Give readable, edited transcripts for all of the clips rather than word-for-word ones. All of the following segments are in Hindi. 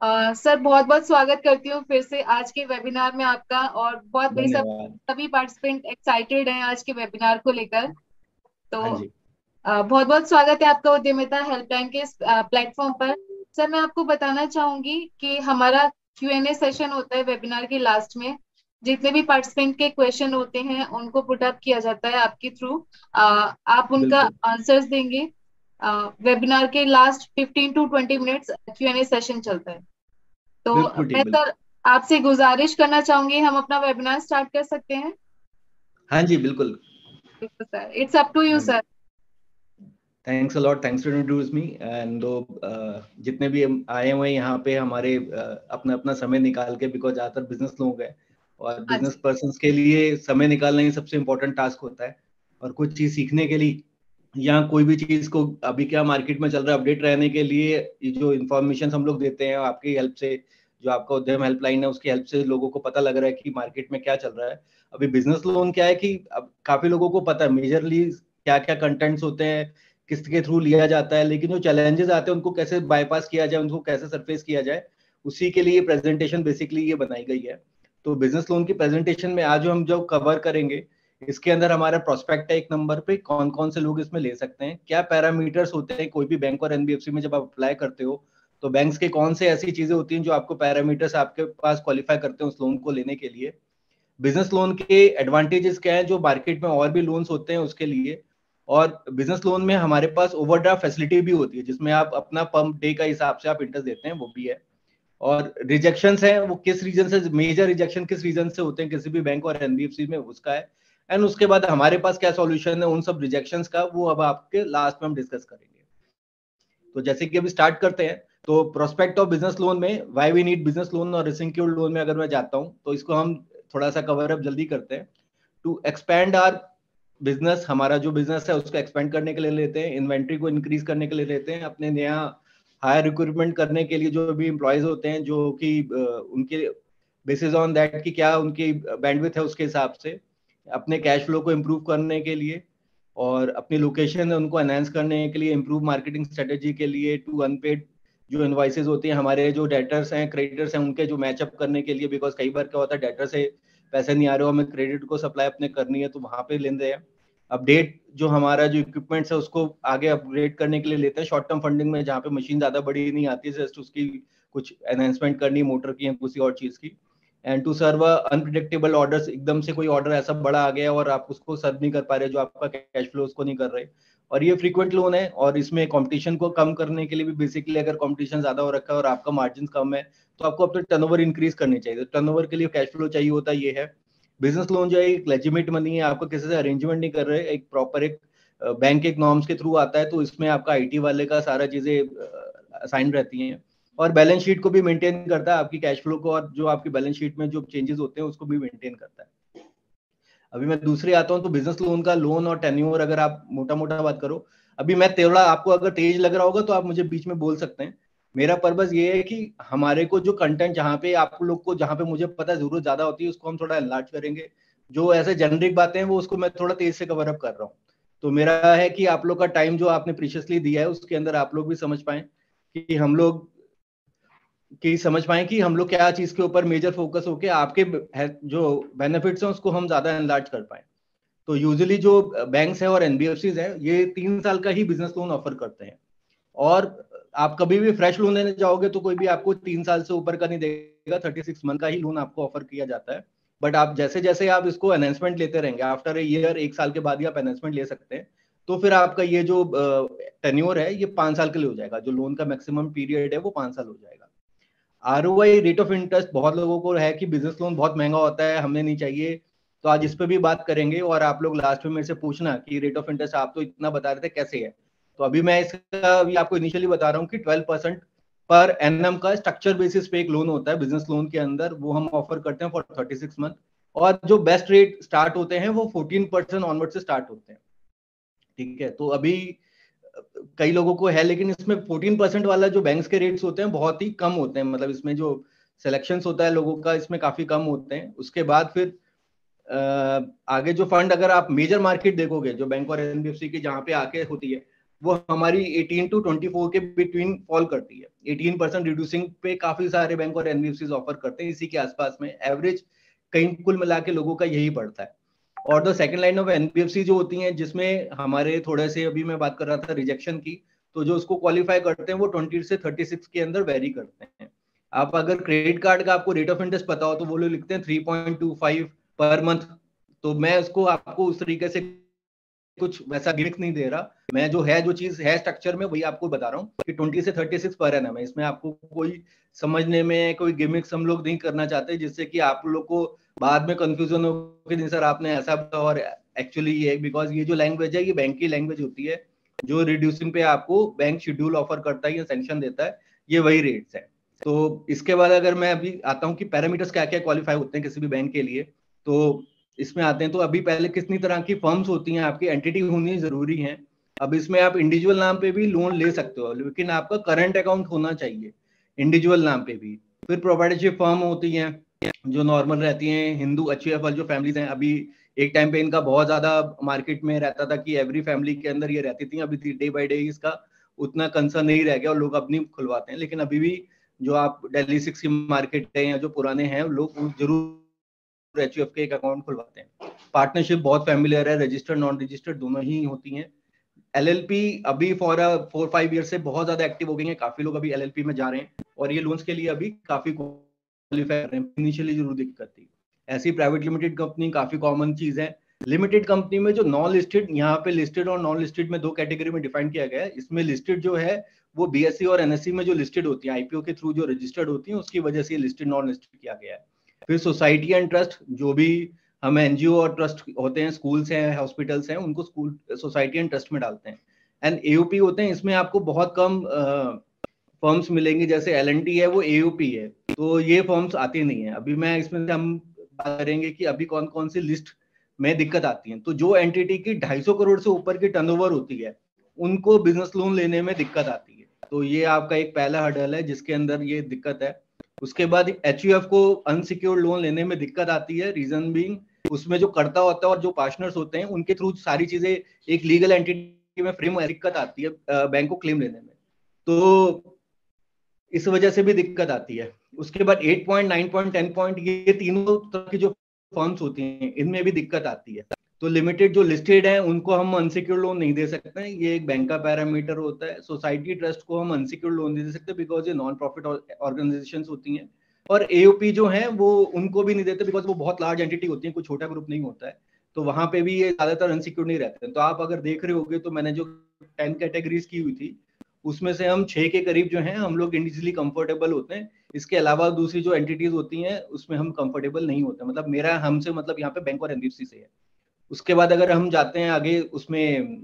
सर बहुत बहुत स्वागत करती हूँ फिर से आज के वेबिनार में आपका। और बहुत भाई सब धन्यवाद। सभी पार्टिसिपेंट एक्साइटेड हैं आज के वेबिनार को लेकर। तो हाँ जी। बहुत बहुत स्वागत है आपका उद्यमिता हेल्पलाइन के इस प्लेटफॉर्म पर। सर मैं आपको बताना चाहूंगी कि हमारा Q&A सेशन होता है वेबिनार के लास्ट में। जितने भी पार्टिसिपेंट के क्वेश्चन होते हैं उनको पुट अप किया जाता है आपके थ्रू। आप उनका बिल्कुल आंसर्स देंगे। वेबिनार के last 15 to 20 minutes Q&A session चलता है। तो बिल्कुल मैं ठीक, सर बिल्कुल। आपसे गुजारिश करना चाहूंगी, हम अपना वेबिनार स्टार्ट कर सकते हैं? हाँ जी, बिल्कुल। बिल्कुल sir, it's up to you हाँ जी। Sir. Thanks a lot, thanks to introduce me and दो जितने भी हम आए हुए हैं यहाँ पे हमारे अपना अपना समय निकाल के, बिकॉज ज़्यादातर बिजनेस लोग हैं और हाँ बिजनेस जी। पर्सन्स के लिए समय निकालना ही सबसे इम्पोर्टेंट टास्क होता है। और कुछ चीज़ सीखने के लिए या कोई भी चीज़ को अभी क्या मार्केट में चल रहा है अपडेट रहने के लिए, ये जो इन्फॉर्मेशन हम लोग देते हैं आपकी हेल्प से, जो आपका उद्यम हेल्पलाइन है उसकी हेल्प से लोगों को पता लग रहा है कि मार्केट में क्या चल रहा है। अभी बिजनेस लोन क्या है कि अब काफी लोगों को पता है मेजरली क्या क्या कंटेंट्स होते हैं, किसके थ्रू लिया जाता है, लेकिन जो चैलेंजेस आते हैं उनको कैसे बाईपास किया जाए, उनको कैसे सरफेस किया जाए, उसी के लिए प्रेजेंटेशन बेसिकली ये बनाई गई है। तो बिजनेस लोन की प्रेजेंटेशन में आज हम जो कवर करेंगे, इसके अंदर हमारा प्रोस्पेक्ट है एक नंबर पे, कौन कौन से लोग इसमें ले सकते हैं, क्या पैरामीटर्स होते हैं कोई भी बैंक और एनबीएफसी में जब आप अप्लाई करते हो तो बैंक्स के कौन से ऐसी चीजें होती हैं जो आपको पैरामीटर्स आपके पास क्वालिफाई करते हैं उस लोन को लेने के लिए। बिजनेस लोन के एडवांटेजेस क्या है जो मार्केट में और भी लोन्स होते हैं उसके लिए। और बिजनेस लोन में हमारे पास ओवरड्राफ्ट फैसिलिटी भी होती है जिसमें आप अपना पंप डे का हिसाब से आप इंटरेस्ट देते हैं, वो भी है। और रिजेक्शंस हैं वो किस रीजन से, मेजर रिजेक्शन किस रीजन से होते हैं किसी भी बैंक और एनबीएफसी में, उसका है। एंड उसके बाद हमारे पास क्या सॉल्यूशन है उन सब रिजेक्शंस का, वो अब आपके लास्ट में हम डिस्कस करेंगे। तो जैसे कि अभी स्टार्ट करते हैं, तो प्रोस्पेक्ट ऑफ बिजनेस लोन में why we need business loan और सिक्योर्ड लोन में अगर मैं जाता हूं तो इसको हम थोड़ा सा कवर अप जल्दी करते हैं। टू एक्सपैंड आर बिजनेस, हमारा जो बिजनेस है उसको एक्सपेंड करने के लिए लेते हैं, इन्वेंट्री को इंक्रीज करने के लिए लेते हैं, अपने नया हायर रिक्रूटमेंट करने के लिए जो भी एम्प्लॉयज होते हैं जो कि उनके बेसिस ऑन दैट कि क्या उनकी बैंडविड्थ है उसके हिसाब से, अपने कैश फ्लो को इम्प्रूव करने के लिए, और अपनी लोकेशन है उनको एनहांस करने के लिए, इम्प्रूव मार्केटिंग स्ट्रेटेजी के लिए, टू अनपेड जो इनवाइसेज होती हैं हमारे जो डेटर्स हैं क्रेडिटर्स हैं उनके जो मैचअप करने के लिए, बिकॉज कई बार क्या होता है डेटर से पैसे नहीं आ रहे हो, हमें क्रेडिट को सप्लाई अपने करनी है तो वहां पे लेते हैं। अपडेट जो हमारा जो इक्विपमेंट्स है उसको आगे अपग्रेड करने के लिए लेते हैं शॉर्ट टर्म फंडिंग में, जहाँ पे मशीन ज्यादा बड़ी नहीं आती है, जस्ट उसकी कुछ एनहेंसमेंट करनी मोटर की या किसी और चीज की। And to serve unpredictable orders, एकदम से कोई ऑर्डर ऐसा बड़ा आ गया और आप उसको सर्व नहीं कर पा रहे, जो आपका कैश फ्लो उसको नहीं कर रहे। और ये फ्रीक्वेंट लोन है और इसमें कंपटीशन को कम करने के लिए भी, बेसिकली अगर कंपटीशन ज्यादा हो रखा है और आपका मार्जिन कम है तो आपको अपने टर्नओवर इंक्रीज करनी चाहिए। तो टर्नओवर के लिए कैश फ्लो चाहिए होता है, ये है। बिजनेस लोन जो है एक लेजिटिमेट मनी है, आपको किसी से अरेंजमेंट नहीं कर रहे, एक प्रॉपर एक बैंक के नॉर्म्स के थ्रू आता है, तो इसमें आपका आईटी वाले का सारा चीजें असाइन रहती हैं। और बैलेंस शीट को भी मेंटेन करता है, आपकी कैश फ्लो को, और जो आपकी बैलेंस शीट में जो चेंजेस होते हैं उसको भी मेंटेन करता है। अभी मैं दूसरे आता हूँ, तो बिजनेस लोन का लोन और टेन्योर अगर आप मोटा मोटा बात करो, अभी मैं थोड़ा आपको अगर तेज लग रहा होगा तो आप मुझे बीच में बोल सकते हैं। मेरा पर्पस ये है कि हमारे को जो कंटेंट जहाँ पे आप लोग को, जहाँ पे मुझे पता है जरूरत ज्यादा होती है, उसको हम थोड़ा एनलार्ज करेंगे। जो ऐसे जेनरिक बातें हैं वो उसको मैं थोड़ा तेज से कवर अप कर रहा हूँ। तो मेरा है कि आप लोग का टाइम जो आपने प्रीशियसली दिया है उसके अंदर आप लोग भी समझ पाए कि हम लोग कि समझ पाए कि हम लोग क्या चीज के ऊपर मेजर फोकस होके आपके जो बेनिफिट्स हैं उसको हम ज्यादा एनलार्ज कर पाए। तो यूजुअली जो बैंक्स है और एनबीएफसीज है ये 3 साल का ही बिजनेस लोन ऑफर करते हैं। और आप कभी भी फ्रेश लोन लेने जाओगे तो कोई भी आपको 3 साल से ऊपर का नहीं देगा, 36 मंथ का ही लोन आपको ऑफर किया जाता है। बट आप जैसे जैसे आप इसको एनहेंसमेंट लेते रहेंगे, आफ्टर ए ईयर, 1 साल के बाद ही आप एनहेंसमेंट ले सकते हैं। तो फिर आपका ये जो टेन्योर है ये 5 साल के लिए हो जाएगा, जो लोन का मैक्सिमम पीरियड है वो 5 साल हो जाएगा। आरओआई रेट ऑफ इंटरेस्ट बहुत लोगों को है कि बिजनेस लोन बहुत महंगा होता है, हमें नहीं चाहिए, तो आज इस पे भी बात करेंगे। और आप लोग लास्ट में मेरे से पूछना कि रेट ऑफ इंटरेस्ट आप तो इतना बता रहे थे कैसे है। तो अभी मैं इसका अभी आपको इनिशियली बता रहा हूँ कि 12% पर एनएम का स्ट्रक्चर बेसिस पे एक लोन होता है बिजनेस लोन के अंदर, वो हम ऑफर करते हैं फॉर 36 मंथ। और जो बेस्ट रेट स्टार्ट होते हैं वो 14% ऑनवर्ड से स्टार्ट होते हैं। ठीक है, तो अभी कई लोगों को है, लेकिन इसमें 14% वाला जो बैंक्स के रेट्स होते हैं बहुत ही कम होते हैं, मतलब इसमें जो सिलेक्शन होता है लोगों का इसमें काफी कम होते हैं। उसके बाद फिर आगे जो फंड, अगर आप मेजर मार्केट देखोगे जो बैंक और एनबीएफसी की जहाँ पे आके होती है, वो हमारी 18 to 24 के बिटवीन फॉल करती है। 18% रिड्यूसिंग पे काफी सारे बैंक और एनबीएफसी ऑफर करते हैं, इसी के आसपास में एवरेज कहीं कुल मिला के लोगों का यही पड़ता है। और the second line of NBFC जो होती हैं, जिसमें हमारे थोड़े से, अभी मैं बात कर रहा था रिजेक्शन की, तो जो उसको क्वालिफाई करते हैं वो 20 से 36 के अंदर वेरी करते हैं। आप अगर क्रेडिट कार्ड का आपको रेट ऑफ इंटरेस्ट पता हो तो वो लोग लिखते हैं 3.25 पर मंथ। तो मैं उसको आपको उस तरीके से कुछ वैसा गिमिक नहीं दे रहा, मैं जो चीज है स्ट्रक्चर में वही आपको बता रहा हूँ कि 20 से 36 पर एनम है। इसमें आपको कोई समझने में कोई गिमिक्स हम लोग नहीं करना चाहते, जिससे कि आप लोग को बाद में कंफ्यूजन हो कि नहीं सर आपने ऐसा बताया और एक्चुअली ये, बिकॉज ये जो लैंग्वेज है ये बैंक की लैंग्वेज होती है, जो रिड्यूसिंग पे आपको बैंक शेड्यूल ऑफर करता है या सैंक्शन देता है, ये वही रेट्स है। तो इसके बाद अगर मैं अभी आता हूँ कि पैरामीटर्स क्या क्या क्वालिफाई होते हैं किसी भी बैंक के लिए, तो इसमें आते हैं। तो अभी पहले कितनी तरह की फर्म्स होती हैं, आपकी एंटिटी होनी जरूरी है। अब इसमें आप इंडिविजुअल नाम पे भी लोन ले सकते हो, लेकिन आपका करंट अकाउंट होना चाहिए इंडिविजुअल नाम पे भी। फिर प्रोप्राइटरशिप फर्म होती हैं जो नॉर्मल रहती हैं, हिंदू HUF जो फैमिलीज हैं, अभी एक टाइम पे इनका बहुत ज्यादा मार्केट में रहता था कि एवरी फैमिली के अंदर ये रहती थी। अभी डे बाई डे इसका उतना कंसर्न नहीं रह गया और लोग अपनी खुलवाते हैं। लेकिन अभी भी जो आप दिल्ली 6 की मार्केट है या जो पुराने हैं लोग जरूर HUF के एक अकाउंट खुलवाते हैं। पार्टनरशिप बहुत फैमिलियर है, रजिस्टर्ड नॉन रजिस्टर्ड दोनों ही होती हैं। LLP अभी फॉर 4-5 ईयर से बहुत ज्यादा एक्टिव हो गई है, काफी लोग अभी LLP में जा रहे हैं और ये लोन्स के लिए अभी काफी क्वालिफाई कर रहे हैं। इनिशियली जरूर दिक्कत थी। ऐसी प्राइवेट लिमिटेड कंपनी काफी कॉमन चीज है। लिमिटेड कंपनी में जो नॉन लिस्टेड, यहाँ पे लिस्टेड और नॉन लिस्टेड में दो कैटेगरी में डिफाइन किया गया है। इसमें लिस्टेड जो है वो BSE और NSE में जो लिस्टेड होती है, IPO के थ्रू जो रजिस्टर्ड होती है, उसकी वजह से लिस्टेड नॉन लिस्टेड किया गया है। फिर सोसाइटी एंड ट्रस्ट, जो भी हम NGO और ट्रस्ट होते हैं, स्कूल्स हैं, हॉस्पिटल्स हैं, उनको स्कूल सोसाइटी एंड ट्रस्ट में डालते हैं। एंड AOP होते हैं, इसमें आपको बहुत कम फर्म्स मिलेंगी, जैसे L&T है वो AOP है, तो ये फर्म्स आती नहीं है। अभी मैं इसमें हम बात करेंगे कि अभी कौन कौन सी लिस्ट में दिक्कत आती है। तो जो एंटिटी की 250 करोड़ से ऊपर की टर्नओवर होती है उनको बिजनेस लोन लेने में दिक्कत आती है। तो ये आपका एक पहला हर्डल है जिसके अंदर ये दिक्कत है। उसके बाद HUF को अनसिक्योर्ड लोन लेने में दिक्कत आती है, रीजन बीइंग उसमें जो कर्ता होता है और जो पार्टनर्स होते हैं उनके थ्रू सारी चीजें एक लीगल एंटिटी में फ्रेम दिक्कत आती है बैंक को क्लेम लेने में, तो इस वजह से भी दिक्कत आती है। उसके बाद 8 पॉइंट, 9 पॉइंट, 10 पॉइंट, ये तीनों तरह की जो फर्म्स होती हैं इनमें भी दिक्कत आती है। तो लिमिटेड जो लिस्टेड है उनको हम अनसिक्योर्ड लोन नहीं दे सकते हैं, ये एक बैंक का पैरामीटर होता है। सोसाइटी ट्रस्ट को हम अनसिक्योर्ड लोन नहीं दे सकते बिकॉज ये नॉन प्रॉफिट ऑर्गेनाइजेशंस होती हैं। और AOP जो है वो उनको भी नहीं देते बिकॉज वो बहुत लार्ज एंटिटी होती है, कोई छोटा ग्रुप नहीं होता है, तो वहां पे भी ये ज्यादातर अनसिक्योर्ड नहीं रहते हैं। तो आप अगर देख रहे होगे तो मैंने जो 10 कैटेगरीज की हुई थी उसमें से हम 6 के करीब जो हैं हम लोग इंडिविजुअली कंफर्टेबल होते हैं। इसके अलावा दूसरी जो एंटिटीज होती हैं उसमें हम कंफर्टेबल नहीं होते, मतलब मेरा हमसे मतलब यहाँ पे बैंक और NBFC से है। उसके बाद अगर हम जाते हैं आगे, उसमें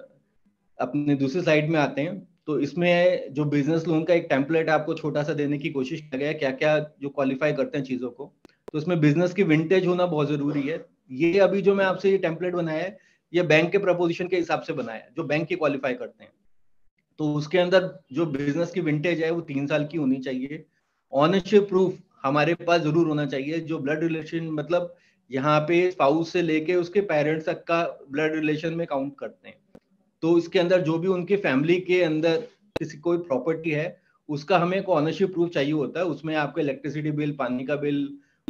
अपने दूसरी स्लाइड में आते हैं, तो इसमें जो बिजनेस लोन का एक टेम्पलेट आपको छोटा सा देने की कोशिश किया गया है, क्या क्या जो क्वालिफाई करते हैं चीजों को। तो इसमें बिजनेस की विंटेज होना बहुत जरूरी है। ये अभी जो मैं आपसे ये टेम्पलेट बनाया है ये बैंक के प्रपोजिशन के हिसाब से बनाया है, जो बैंक की क्वालिफाई करते हैं। तो उसके अंदर जो बिजनेस की विंटेज है वो 3 साल की होनी चाहिए। ऑनरशिप प्रूफ हमारे पास जरूर होना चाहिए, जो ब्लड रिलेशन, मतलब यहाँ पे स्पाउस से लेके उसके पेरेंट्स तक का ब्लड रिलेशन में काउंट करते हैं। तो इसके अंदर जो भी उनके फैमिली के अंदर किसी कोई प्रॉपर्टी है उसका हमें एक ऑनरशिप प्रूफ चाहिए होता है। उसमें आपका इलेक्ट्रिसिटी बिल, पानी का बिल,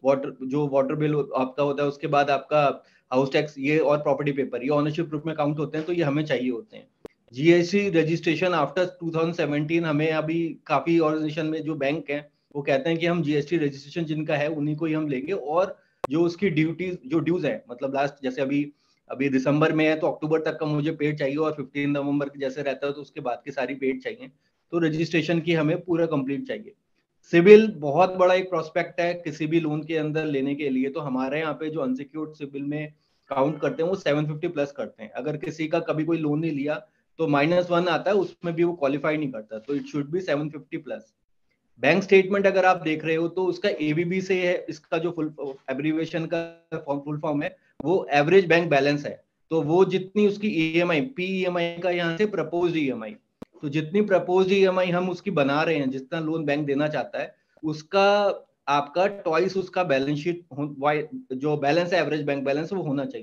वाटर बिल आपका होता है, उसके बाद आपका हाउस टैक्स, ये और प्रॉपर्टी पेपर, ये ऑनरशिप प्रूफ में काउंट होते हैं, तो ये हमें चाहिए होते हैं। GST रजिस्ट्रेशन आफ्टर 2017, हमें अभी काफी ऑर्गेनाइजेशन में जो बैंक है वो कहते हैं कि हम GST रजिस्ट्रेशन जिनका है उन्हीं को ही हम लेंगे, और जो उसकी ड्यूटीज जो ड्यूज है, मतलब लास्ट जैसे अभी दिसंबर में है तो अक्टूबर तक का मुझे पेड चाहिए, और 15 नवंबर जैसे रहता है तो उसके बाद की सारी पेड चाहिए। तो रजिस्ट्रेशन की हमें पूरा कंप्लीट चाहिए। सिविल बहुत बड़ा एक प्रोस्पेक्ट है किसी भी लोन के अंदर लेने के लिए। तो हमारे यहाँ पे जो अनसिक्योर्ड सिविल में काउंट करते हैं वो 750 प्लस करते हैं। अगर किसी का कभी कोई लोन नहीं लिया तो -1 आता है, उसमें भी वो क्वालिफाई नहीं करता, तो it should be 750 plus. Bank statement अगर आप देख रहे हो तो उसका ABB से है, इसका जो फुल एब्रीविएशन का फुल फॉर्म है वो एवरेज बैंक बैलेंस है। तो वो जितनी उसकी EMI, PEMI का यहाँ से प्रपोज्ड EMI, तो जितनी प्रपोज्ड EMI हम उसकी बना रहे हैं, जितना लोन बैंक देना चाहता है उसका आपका ट्वाइस उसका बैलेंस शीट जो बैलेंस है एवरेज बैंक बैलेंस वो होना चाहिए।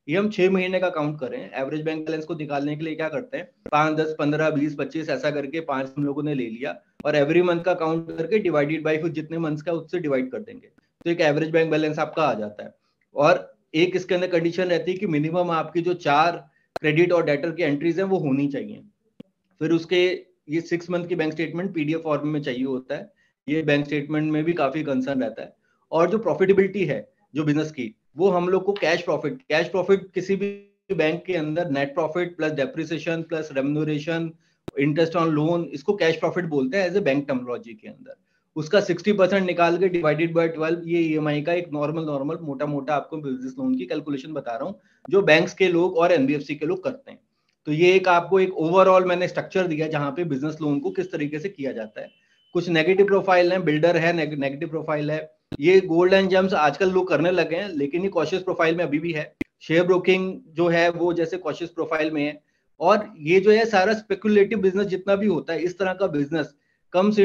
ये हम 6 महीने का काउंट करें। एवरेज बैंक बैलेंस को निकालने के लिए क्या करते हैं, 5, 10, 15, 20, 25 ऐसा करके 5 हम लोगों ने ले लिया और एवरी मंथ का काउंट करके डिवाइडेड बाई फिर जितने मंथ्स का उससे डिवाइड कर देंगे, तो एक एवरेज बैंक बैलेंस आपका आ जाता है। और एक इसके अंदर कंडीशन रहती है कि मिनिमम आपकी जो 4 क्रेडिट और डेटर की एंट्रीज हैं वो होनी चाहिए। फिर उसके ये 6 मंथ की बैंक स्टेटमेंट पीडीएफ फॉर्म में चाहिए होता है। ये बैंक स्टेटमेंट में भी काफी कंसर्न रहता है। और जो प्रॉफिटेबिलिटी है जो बिजनेस की, वो हम लोग को कैश प्रॉफिट किसी भी बैंक के अंदर net profit plus depreciation plus remuneration interest on loan, इसको कैश प्रॉफिट बोलते हैं एज ए बैंक टर्मिनोलॉजी के अंदर। उसका 60% निकाल के डिवाइडेड बाय 12, ये ईएमआई का एक नॉर्मल मोटा आपको बिजनेस लोन की कैलकुलेशन बता रहा हूँ, जो बैंक्स के लोग और एनबीएफसी के लोग करते हैं। तो ये एक आपको एक ओवरऑल मैंने स्ट्रक्चर दिया जहां पे बिजनेस लोन को किस तरीके से किया जाता है। कुछ नेगेटिव प्रोफाइल है, बिल्डर है, नेगेटिव प्रोफाइल है। ये गोल्ड एंड जेम्स आजकल लोग करने लगे हैं, लेकिन ये कॉशियस प्रोफाइल में अभी भी है। शेयर ब्रोकिंग जो है वो जैसे कॉशियस प्रोफाइल में है। और ये जो है सारा स्पेकुलेटिव बिजनेस जितना भी होता है, इस तरह का बिजनेस कम्स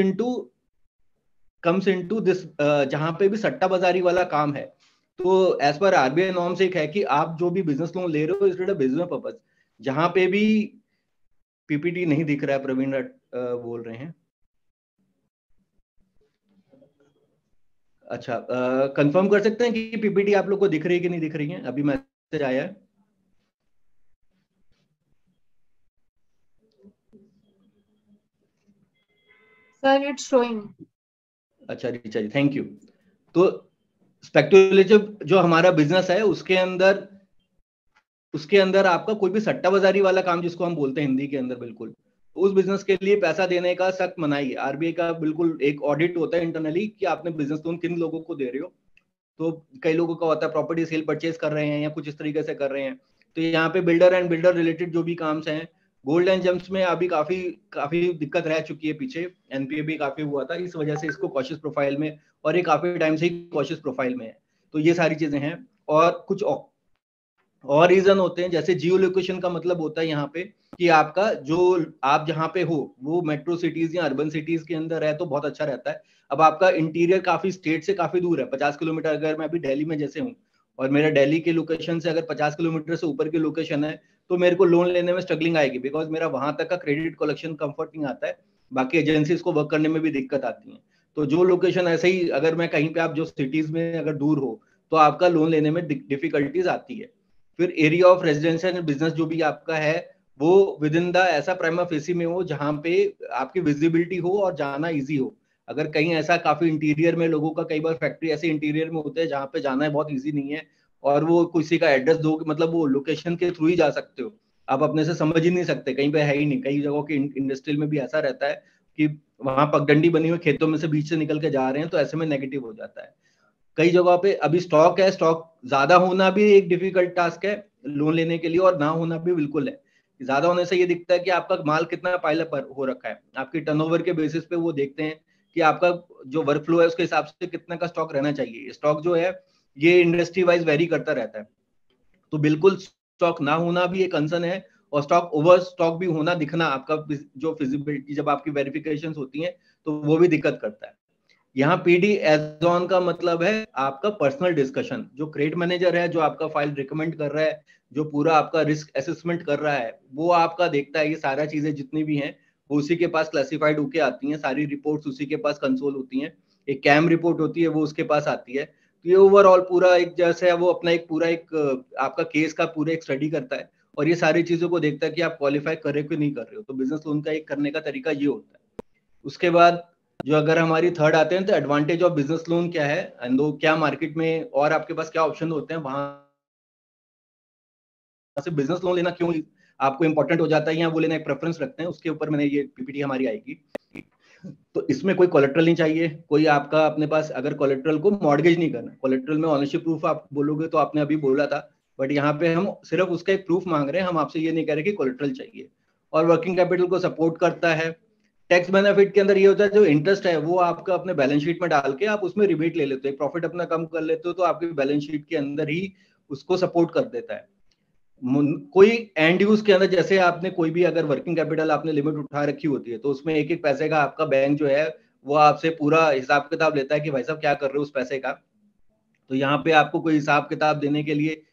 इनटू दिस, जहां पे भी सट्टा बाजारी वाला काम है। तो एज पर आरबीआई नॉर्म्स एक है कि आप जो भी बिजनेस लोन ले रहे हो इज बिजनेस पर्पज। जहां पे भी पीपीटी नहीं दिख रहा है, प्रवीण बोल रहे हैं। अच्छा, कंफर्म कर सकते हैं कि पीपीटी आप लोग को दिख रही है कि नहीं दिख रही है? अभी मैसेज आया है। Sir it's showing. अच्छा रिचा जी, थैंक यू। तो स्पेक्युलेटिव जो हमारा बिजनेस है उसके अंदर आपका कोई भी सट्टा बाजारी वाला काम जिसको हम बोलते हैं हिंदी के अंदर, बिल्कुल उस बिजनेस के लिए पैसा देने का सख्त मनाही है। आरबीआई का बिल्कुल एक ऑडिट होता है इंटरनली कि आपने बिजनेस लोन किन लोगों को दे रहे हो। तो कई लोगों का होता है प्रॉपर्टी सेल परचेज कर रहे हैं या कुछ इस तरीके से कर रहे हैं। तो यहाँ पे बिल्डर एंड बिल्डर रिलेटेड जो भी काम हैं, गोल्ड एंड जेम्स में अभी काफी काफी दिक्कत रह चुकी है पीछे, एनपीए भी काफी हुआ था, इस वजह से इसको कॉशियस प्रोफाइल में, और ये काफी टाइम से ही कॉशियस प्रोफाइल में है। तो ये सारी चीजें हैं। और कुछ और रीजन होते हैं, जैसे जियो लोकेशन का मतलब होता है यहाँ पे कि आपका जो आप जहाँ पे हो वो मेट्रो सिटीज या अर्बन सिटीज के अंदर है तो बहुत अच्छा रहता है। अब आपका इंटीरियर काफी स्टेट से काफी दूर है, 50 किलोमीटर, अगर मैं अभी दिल्ली में जैसे हूँ और मेरा दिल्ली के लोकेशन से अगर 50 किलोमीटर से ऊपर की लोकेशन है, तो मेरे को लोन लेने में स्ट्रगलिंग आएगी, बिकॉज मेरा वहां तक का क्रेडिट कलेक्शन कंफर्ट नहीं आता है। बाकी एजेंसीज को वर्क करने में भी दिक्कत आती है। तो जो लोकेशन ऐसे ही, अगर मैं कहीं पे आप जो सिटीज में अगर दूर हो तो आपका लोन लेने में डिफिकल्टीज आती है। फिर एरिया ऑफ रेजिडेंशियल बिजनेस जो भी आपका है वो विद इन द ऐसा प्राइमा फेसी में हो जहां पे आपकी विजिबिलिटी हो और जाना इजी हो। अगर कहीं ऐसा काफी इंटीरियर में लोगों का, कई बार फैक्ट्री ऐसे इंटीरियर में होते हैं जहां पे जाना है बहुत इजी नहीं है, और वो किसी का एड्रेस दो, मतलब वो लोकेशन के थ्रू ही जा सकते हो, आप अपने से समझ ही नहीं सकते, कहीं पे है ही नहीं। कई जगहों के इंडस्ट्रियल में भी ऐसा रहता है कि वहां पगडंडी बनी हुई खेतों में से बीच से निकल के जा रहे हैं, तो ऐसे में नेगेटिव हो जाता है। कई जगहों पे अभी स्टॉक है, स्टॉक ज्यादा होना भी एक डिफिकल्ट टास्क है लोन लेने के लिए, और ना होना भी बिल्कुल है। ज्यादा होने से ये दिखता है कि आपका माल कितना पाइलअप हो रखा है, आपकी टर्नओवर के बेसिस पे वो देखते हैं कि आपका जो वर्क फ्लो है उसके हिसाब से कितना का स्टॉक रहना चाहिए। स्टॉक जो है ये इंडस्ट्री वाइज वेरी करता रहता है। तो बिल्कुल स्टॉक ना होना भी एक कंसर्न है, और स्टॉक ओवर स्टॉक भी होना दिखना, आपका जो फिजिबिलिटी जब आपकी वेरिफिकेशन होती है तो वो भी दिक्कत करता है। यहाँ पीडी एज ऑन का मतलब है आपका पर्सनल डिस्कशन। जो क्रेडिट मैनेजर है जो आपका फाइल रिकमेंड कर रहा है, जो पूरा आपका रिस्क असेसमेंट कर रहा है, वो आपका देखता है ये सारा चीजें जितनी भी हैं वो उसी के पास क्लासिफाइड होके आती हैं, सारी रिपोर्ट्स उसी के पास कंसोल होती हैं, एक कैम रिपोर्ट होती है वो उसके पास आती है। तो ये ओवरऑल पूरा एक जैसे है, वो अपना एक पूरा एक आपका केस का पूरा एक स्टडी करता है और ये सारी चीजों को देखता है कि आप क्वालिफाई कर रहे हो कि नहीं कर रहे हो। तो बिजनेस लोन का एक करने का तरीका ये होता है। उसके बाद जो अगर हमारी थर्ड आते हैं तो एडवांटेज ऑफ बिजनेस लोन क्या है, एंड क्या मार्केट में और आपके पास क्या ऑप्शन होते हैं, वहां से बिजनेस लोन लेना क्यों आपको इंपॉर्टेंट हो जाता है या वो लेना एक प्रेफरेंस रखते हैं, उसके ऊपर मैंने ये पीपीटी हमारी आएगी। तो इसमें कोई कोलेट्रल नहीं चाहिए, कोई आपका अपने पास, अगर कोलेट्रल को मॉर्गेज नहीं करना, कोलेट्रल में ऑनरशिप प्रूफ आप बोलोगे तो आपने अभी बोला था, बट यहाँ पे हम सिर्फ उसका एक प्रूफ मांग रहे हैं, हम आपसे ये नहीं कह रहे कि कोलेट्रल चाहिए। और वर्किंग कैपिटल को सपोर्ट करता है। टैक्स बेनिफिट के अंदर ये होता है जो इंटरेस्ट है वो आपका अपने बैलेंस शीट में डाल के आप उसमें रिबेट ले लेते हो, प्रॉफिट अपना कम कर लेते हो तो आपकी बैलेंस शीट के अंदर ही उसको सपोर्ट कर देता है। कोई एंड यूज के अंदर, जैसे आपने कोई भी अगर वर्किंग कैपिटल आपने लिमिट उठा रखी होती है तो उसमें एक एक पैसे का आपका बैंक जो है वो आपसे पूरा हिसाब किताब लेता है कि भाई साहब क्या कर रहे हो उस पैसे का। तो यहाँ पे आपको कोई हिसाब किताब देने के लिए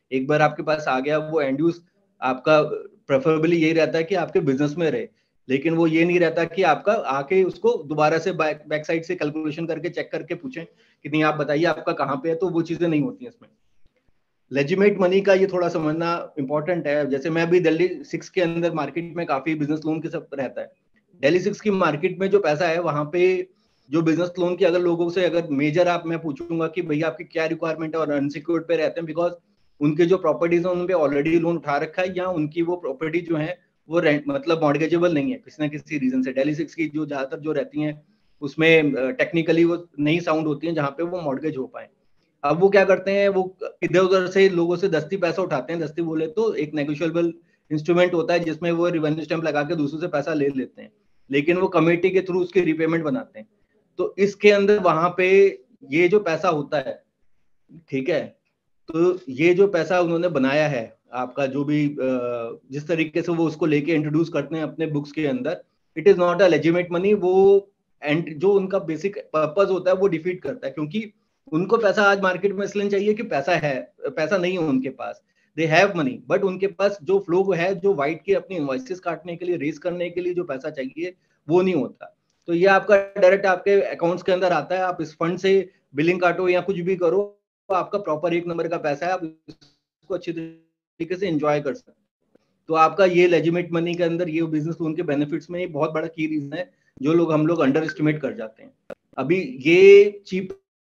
एक बार आपके पास आ गया वो एंड यूज, आपका प्रेफरेबली यही रहता है कि आपके बिजनेस में रहे, लेकिन वो ये नहीं रहता कि आपका आके उसको दोबारा से बैक साइड से कैलकुलेशन करके चेक करके पूछें कि नहीं आप बताइए आपका कहाँ पे है, तो वो चीजें नहीं होती हैं इसमें। लेजिमेट मनी का ये थोड़ा समझना इंपॉर्टेंट है। जैसे मैं अभी दिल्ली 6 के अंदर मार्केट में काफी बिजनेस लोन के सब रहता है। दिल्ली 6 की मार्केट में जो पैसा है वहां पे जो बिजनेस लोन की अगर लोगों से अगर मेजर आप मैं पूछूंगा कि भैया आपकी क्या रिक्वायरमेंट है और अनसिक्योर्ड पे रहते हैं, बिकॉज उनके जो प्रॉपर्टीज है उन पे ऑलरेडी लोन उठा रखा है या उनकी वो प्रॉपर्टी जो है वो रेंट मतलब मॉर्गेजेबल नहीं है किसी ना किसी रीजन से। दिल्ली 6 की जो ज्यादातर जो रहती हैं उसमें टेक्निकली वो नहीं साउंड होती है जहाँ पे वो मॉर्गेज हो पाए। अब वो क्या करते हैं, वो इधर उधर से लोगों से दस्ती पैसा उठाते हैं। दस्ती बोले तो एक नेगोशिएबल इंस्ट्रूमेंट होता है जिसमें वो रिवेन्यू स्टैम्प लगा के दूसरों से पैसा ले लेते हैं, लेकिन वो कमेटी के थ्रू उसकी रिपेमेंट बनाते हैं। तो इसके अंदर वहां पे ये जो पैसा होता है, ठीक है, तो ये जो पैसा उन्होंने बनाया है आपका जो भी जिस तरीके से वो उसको लेके इंट्रोड्यूस करते हैं अपने बुक्स के अंदर, it is not a legitimate money. वो एंड जो उनका बेसिक पर्पस होता है वो डिफीट करता है, क्योंकि उनको पैसा आज मार्केट में इसलिए चाहिए कि पैसा है, पैसा नहीं है उनके पास, दे हैव मनी, बट उनके पास जो फ्लो है जो वाइट के अपनी इनवॉइसेस काटने के लिए रेस करने के लिए जो पैसा चाहिए वो नहीं होता। तो ये आपका डायरेक्ट आपके अकाउंट्स के अंदर आता है, आप इस फंड से बिलिंग काटो या कुछ भी करो, तो आपका प्रॉपर 1 नंबर का पैसा है, आप इसको अच्छी तरीके से एंजॉय कर सकते हैं। तो आपका ये लेजिमेट मनी के अंदर ये बिजनेस लोन के बेनिफिट्स में एक बहुत बड़ा की रीजन है जो लोग हम लोग अंडर एस्टिमेट कर जाते हैं। अभी ये चीप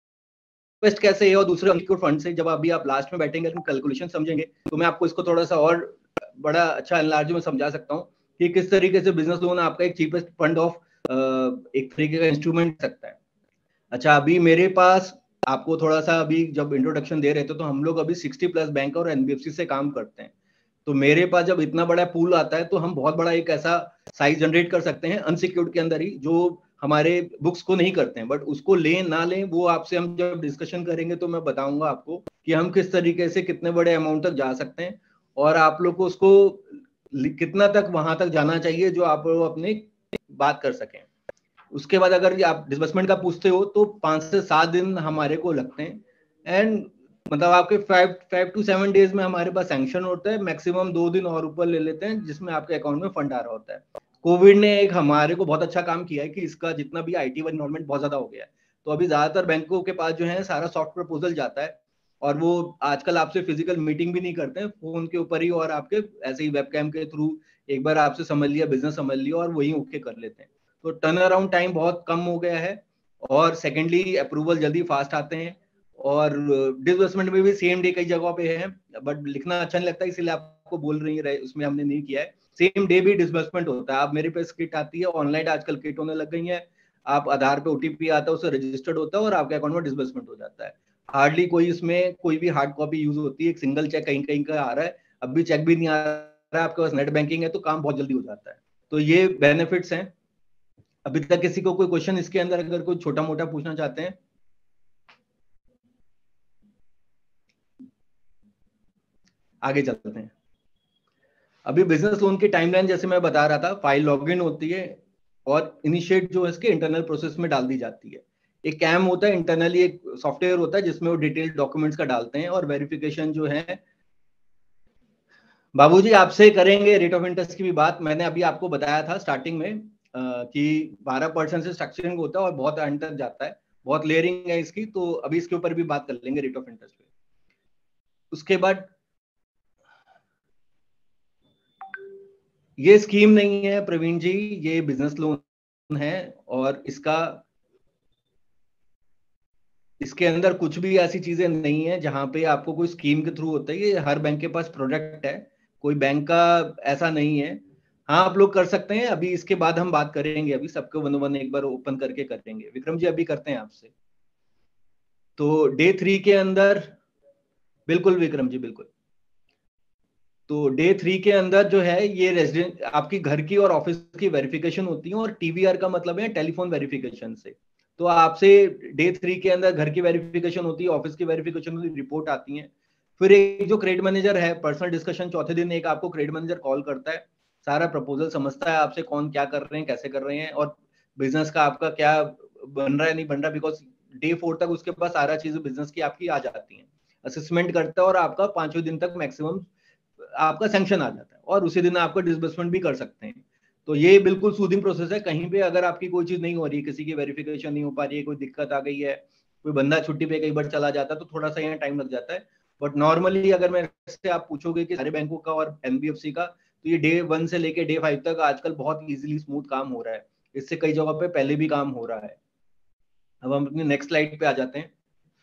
कैसे है और दूसरे अनसिक्योर्ड फंड से, जब अभी आप लास्ट में बैठेंगे कैलकुलेशन समझेंगे तो मैं आपको इसको थोड़ा सा और बड़ा अच्छा एनलार्ज में समझा सकता हूँ कि किस तरीके से बिजनेस लोन आपका एक चीपेस्ट फंड ऑफ एक तरीके का इंस्ट्रूमेंट सकता है। अच्छा, अभी मेरे पास आपको थोड़ा सा अभी जब इंट्रोडक्शन दे रहे थे तो हम लोग अभी 60+ बैंक और एनबीएफसी से काम करते हैं। तो मेरे पास जब इतना बड़ा पूल आता है तो हम बहुत बड़ा एक ऐसा साइज जनरेट कर सकते हैं अनसिक्योर्ड के अंदर ही, जो हमारे बुक्स को नहीं करते हैं। बट उसको लें ना लें वो आपसे हम जब डिस्कशन करेंगे तो मैं बताऊंगा आपको कि हम किस तरीके से कितने बड़े अमाउंट तक जा सकते हैं और आप लोग को उसको कितना तक वहां तक जाना चाहिए जो आप लोग अपनी बात कर सकें। उसके बाद अगर आप डिसबर्समेंट का पूछते हो तो 5 से 7 दिन हमारे को लगते हैं, एंड मतलब आपके 5 to 7 डेज में हमारे पास सैंक्शन होता है। मैक्सिमम 2 दिन और ऊपर ले लेते हैं जिसमें आपके अकाउंट में फंड आ रहा होता है। कोविड ने एक हमारे को बहुत अच्छा काम किया है कि इसका जितना भी आईटी इन्वॉल्वमेंट बहुत ज्यादा हो गया है, तो अभी ज्यादातर बैंकों के पास जो है सारा सॉफ्ट प्रपोजल जाता है और वो आजकल आपसे फिजिकल मीटिंग भी नहीं करते हैं, फोन के ऊपर ही और आपके ऐसे ही वेबकैम के थ्रू एक बार आपसे समझ लिया, बिजनेस समझ लिया और वही ओके कर लेते हैं। तो टर्न अराउंड टाइम बहुत कम हो गया है और सेकेंडली अप्रूवल जल्दी फास्ट आते हैं और डिसबर्समेंट में भी सेम डे कई जगहों पे है, बट लिखना अच्छा नहीं लगता इसलिए आपको बोल रही है, उसमें हमने नहीं किया है। सेम डे भी डिसबर्समेंट होता है। आप मेरे पास किट आती है ऑनलाइन, आजकल किट होने लग गई है, आप आधार पे ओटीपी आता है उससे रजिस्टर्ड होता है और आपके अकाउंट में डिसबर्समेंट हो जाता है। हार्डली कोई इसमें कोई भी हार्ड कॉपी यूज होती है, एक सिंगल चेक कहीं कहीं का आ रहा है, अब भी चेक भी नहीं आ रहा है, आपके पास नेट बैंकिंग है तो काम बहुत जल्दी हो जाता है। तो ये बेनिफिट्स हैं। अभी तक किसी को कोई क्वेश्चन इसके अंदर अगर कोई छोटा मोटा पूछना चाहते हैं? आगे चलते हैं। अभी बिजनेस लोन की टाइमलाइन जैसे मैं बता रहा था, फाइल लॉगिन होती है और इनिशिएट जो है इसके इंटरनल प्रोसेस में डाल दी जाती है। एक कैम होता है इंटरनली, एक सॉफ्टवेयर होता है जिसमें वो डिटेल डॉक्यूमेंट्स का डालते हैं और वेरिफिकेशन जो है बाबूजी आपसे करेंगे। रेट ऑफ इंटरेस्ट की भी बात मैंने अभी आपको बताया था स्टार्टिंग में कि 12% से स्ट्रक्चरिंग होता है और बहुत अंत तक जाता है, बहुत लेयरिंग है इसकी, तो अभी इसके ऊपर भी बात कर लेंगे रेट ऑफ इंटरेस्ट पे। उसके बाद ये स्कीम नहीं है प्रवीण जी, ये बिजनेस लोन है और इसके अंदर कुछ भी ऐसी चीजें नहीं है जहां पे आपको कोई स्कीम के थ्रू होता है। ये हर बैंक के पास प्रोडक्ट है, कोई बैंक का ऐसा नहीं है। हाँ आप लोग कर सकते हैं, अभी इसके बाद हम बात करेंगे, अभी सबको 1-1 एक बार ओपन करके करेंगे। विक्रम जी अभी करते हैं आपसे। तो डे 3 के अंदर, बिल्कुल विक्रम जी बिल्कुल, तो डे 3 के अंदर जो है ये रेजिडेंट आपकी घर की और ऑफिस की वेरिफिकेशन होती है और टीवीआर का मतलब है टेलीफोन वेरिफिकेशन से। तो आपसे डे 3 के अंदर घर की वेरिफिकेशन होती है, ऑफिस की वेरिफिकेशन की रिपोर्ट आती है। फिर एक जो क्रेडिट मैनेजर है, पर्सनल डिस्कशन चौथे दिन एक आपको क्रेडिट मैनेजर कॉल करता है, सारा प्रपोजल समझता है आपसे कौन क्या कर रहे हैं, कैसे कर रहे हैं और बिजनेस का आपका क्या बन रहा है नहीं बन रहा, बिकॉज डे 4 तक उसके पास सारा चीज बिजनेस की आपकी आ जाती है। असेसमेंट करता है और आपका 5 दिन तक मैक्सिमम आपका सैंक्शन आ जाता है और उसी दिन आपका डिसबर्समेंट भी कर सकते हैं। तो ये बिल्कुल सूदिंग प्रोसेस है। कहीं पे अगर आपकी कोई चीज नहीं हो रही है, किसी की वेरिफिकेशन नहीं हो पा रही है, कोई दिक्कत आ गई है, कोई बंदा छुट्टी पे कई बार चला जाता है, तो थोड़ा सा यहाँ टाइम लग जाता है। बट नॉर्मली अगर मैं से आप पूछोगे कि सारे बैंकों का और एनबीएफसी का, तो ये डे 1 से लेके डे 5 तक आजकल बहुत इजीली स्मूथ काम हो रहा है। इससे कई जगह पे पहले भी काम हो रहा है। अब हम अपनी नेक्स्ट स्लाइड पे आ जाते हैं।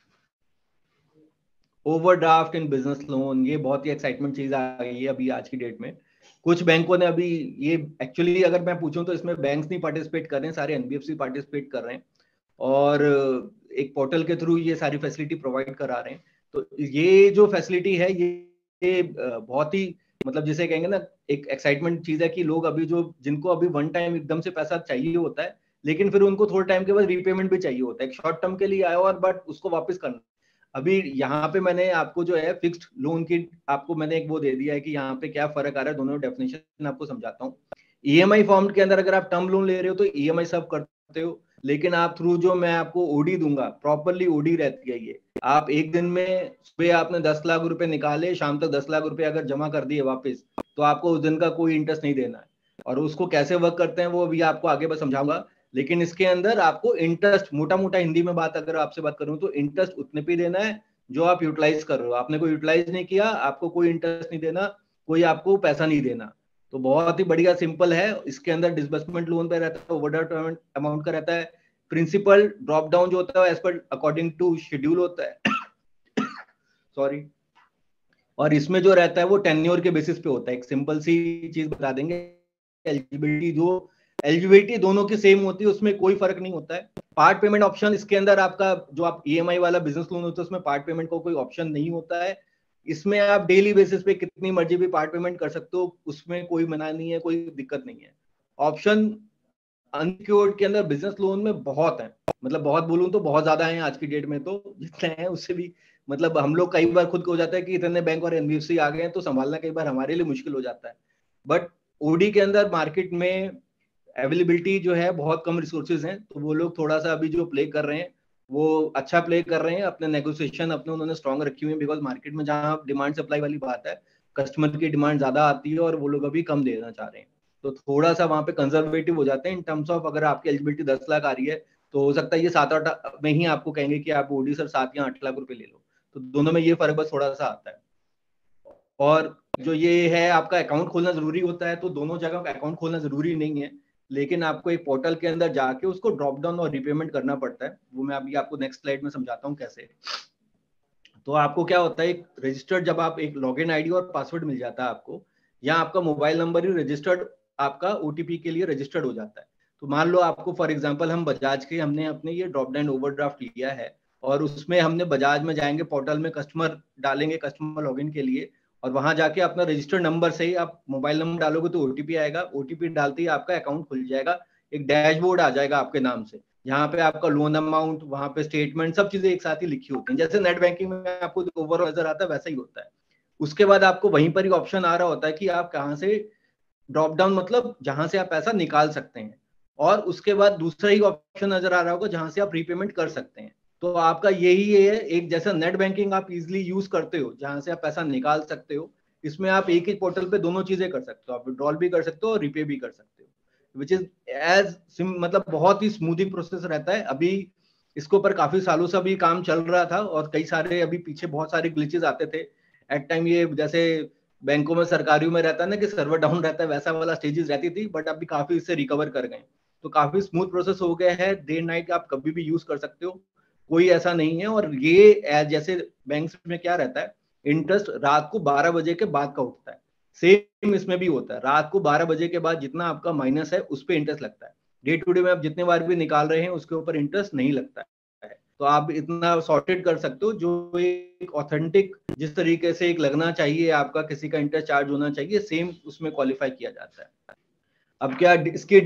ओवरड्राफ्ट इन बिजनेस लोन, ये बहुत ही एक्साइटमेंट चीज आ गई है अभी आज की डेट में। कुछ बैंकों ने अभी ये एक्चुअली अगर मैं पूछूं तो इसमें बैंक्स नहीं पार्टिसिपेट कर रहे हैं, सारे एनबीएफसी पार्टिसिपेट कर रहे हैं और एक पोर्टल के थ्रू ये सारी फैसिलिटी प्रोवाइड करा रहे हैं। तो ये जो फैसिलिटी है ये बहुत ही मतलब जिसे कहेंगे ना एक एक्साइटमेंट चीज है कि लोग अभी जो जिनको अभी वन टाइम एकदम से पैसा चाहिए होता है, लेकिन फिर उनको थोड़े टाइम के बाद रीपेमेंट भी चाहिए होता है, एक शॉर्ट टर्म के लिए आया और बट उसको वापस करना। अभी यहाँ पे मैंने आपको जो है फिक्स्ड लोन की आपको मैंने एक वो दे दिया है कि यहाँ पे क्या फर्क आ रहा है, दोनों डेफिनेशन आपको समझाता हूँ। ईएमआई फॉर्म के अंदर अगर आप टर्म लोन ले रहे हो तो ईएमआई सब करते हो, लेकिन आप थ्रू जो मैं आपको ओडी दूंगा, प्रॉपरली ओडी रहती है ये। आप एक दिन में सुबह आपने 10 लाख रुपए निकाले, शाम तक 10 लाख रुपए अगर जमा कर दिए वापस, तो आपको उस दिन का कोई इंटरेस्ट नहीं देना है। और उसको कैसे वर्क करते हैं वो अभी आपको आगे बस समझाऊंगा। लेकिन इसके अंदर आपको इंटरेस्ट, मोटा मोटा हिंदी में बात अगर आपसे बात करूं तो इंटरेस्ट उतने पे देना है जो आप यूटिलाइज कर रहे हो। आपने कोई यूटिलाइज नहीं किया, आपको कोई इंटरेस्ट नहीं देना, कोई आपको पैसा नहीं देना। तो बहुत ही बढ़िया सिंपल है। इसके अंदर डिसबर्समेंट लोन पे रहता है, ओवरड्राफ्ट अमाउंट का रहता है, प्रिंसिपल ड्रॉप डाउन जो होता है as per according to schedule होता है सॉरी। और इसमें जो रहता है वो टेन्योर के बेसिस पे होता है। एक सिंपल सी चीज बता देंगे, एलिजिबिलिटी दोनों की सेम होती है, उसमें कोई फर्क नहीं होता है। पार्ट पेमेंट ऑप्शन इसके अंदर आपका जो आप ईएमआई वाला बिजनेस लोन होता है उसमें पार्ट पेमेंट को कोई ऑप्शन नहीं होता है। इसमें आप डेली बेसिस पे कितनी मर्जी भी पार्ट पेमेंट कर सकते हो, उसमें कोई मना नहीं है, कोई दिक्कत नहीं है। ऑप्शन अनसिक्योर्ड के अंदर बिजनेस लोन में बहुत है, मतलब बहुत बोलूं तो बहुत ज्यादा है आज की डेट में, तो जितने हैं उससे भी मतलब हम लोग कई बार खुद को हो जाता है कि इतने बैंक और एनबीएफसी आ गए हैं तो संभालना कई बार हमारे लिए मुश्किल हो जाता है। बट ओडी के अंदर मार्केट में अवेलेबिलिटी जो है बहुत कम रिसोर्सेज हैं, तो वो लोग थोड़ा सा अभी जो प्ले कर रहे हैं वो अच्छा प्ले कर रहे हैं। अपने नेगोशिएशन अपने उन्होंने स्ट्रॉन्ग रखी हुई है, बिकॉज मार्केट में जहाँ डिमांड सप्लाई वाली बात है, कस्टमर की डिमांड ज्यादा आती है और वो लोग अभी कम देना चाह रहे हैं। तो थोड़ा सा वहां पे कंजर्वेटिव हो जाते हैं इन टर्म्स ऑफ अगर आपकी एलिजिबिलिटी 10 लाख आ रही है तो हो सकता है ये 7-8 में ही आपको कहेंगे कि आप ओडी सर 7 या 8 लाख रुपए ले लो। तो दोनों में ये फर्क बस थोड़ा सा आता है। और जो ये है आपका अकाउंट खोलना जरूरी होता है, तो दोनों जगह का अकाउंट खोलना जरूरी नहीं है, लेकिन आपको एक पोर्टल के अंदर जाके उसको ड्रॉप डाउन और रीपेमेंट करना पड़ता है। वो मैं अभी आपको नेक्स्ट स्लाइड में समझाता हूँ कैसे। तो आपको क्या होता है, एक रजिस्टर्ड जब आप एक लॉगिन आईडी और पासवर्ड मिल जाता है आपको, या आपका मोबाइल नंबर ही रजिस्टर्ड आपका ओटीपी के लिए रजिस्टर्ड हो जाता है। तो मान लो आपको फॉर एग्जांपल हम बजाज के हमने अपने ये ड्रॉप डाउन ओवरड्राफ्ट लिया है और उसमें हमने बजाज में जाएंगे, पोर्टल में कस्टमर डालेंगे कस्टमर लॉगिन के लिए, और वहां जाके अपना रजिस्टर्ड नंबर से ही आप मोबाइल नंबर डालोगे तो ओटीपी आएगा। ओटीपी डालते ही आपका अकाउंट खुल जाएगा, एक डैशबोर्ड आ जाएगा आपके नाम से, यहाँ पे आपका लोन अमाउंट, वहां पे स्टेटमेंट, सब चीजें एक साथ ही लिखी होती हैं। जैसे नेट बैंकिंग में आपको ओवरऑल नजर आता है वैसा ही होता है। उसके बाद आपको वहीं पर ही ऑप्शन आ रहा होता है कि आप कहाँ से ड्रॉप डाउन, मतलब जहां से आप पैसा निकाल सकते हैं, और उसके बाद दूसरा ही ऑप्शन नजर आ रहा होगा जहां से आप रीपेमेंट कर सकते हैं। तो आपका यही है, एक जैसा नेट बैंकिंग आप इजिली यूज करते हो जहां से आप पैसा निकाल सकते हो, इसमें आप एक ही पोर्टल पे दोनों चीजें कर सकते हो, आप विड्रॉल भी कर सकते हो और रीपे भी कर सकते हो, विच इज मतलब बहुत ही स्मूथिंग प्रोसेस रहता है। अभी इसके ऊपर काफी सालों से अभी काम चल रहा था और कई सारे अभी पीछे बहुत सारे ग्लिचेस आते थे एट टाइम। ये जैसे बैंकों में सरकारियों में रहता है ना कि सर्वर डाउन रहता है, वैसा वाला स्टेजेस रहती थी, बट अभी काफी इससे रिकवर कर गए। तो काफी स्मूथ प्रोसेस हो गया है, डे नाइट आप कभी भी यूज कर सकते हो, कोई ऐसा नहीं है। और ये जैसे बैंक में क्या रहता है, इंटरेस्ट रात को 12 बजे के बाद का उठता है, सेम इसमें भी होता है। रात को 12 बजे के बाद जितना आपका माइनस है उस पर इंटरेस्ट लगता है। डे टू डे में आप जितने बार भी निकाल रहे हैं उसके ऊपर इंटरेस्ट नहीं लगता है। तो आप इतना सॉर्टेड कर सकते हो, जो एक ऑथेंटिक जिस तरीके से एक लगना चाहिए आपका किसी का इंटरेस्ट चार्ज होना चाहिए, सेम उसमें क्वालिफाई किया जाता है। अब क्या इसके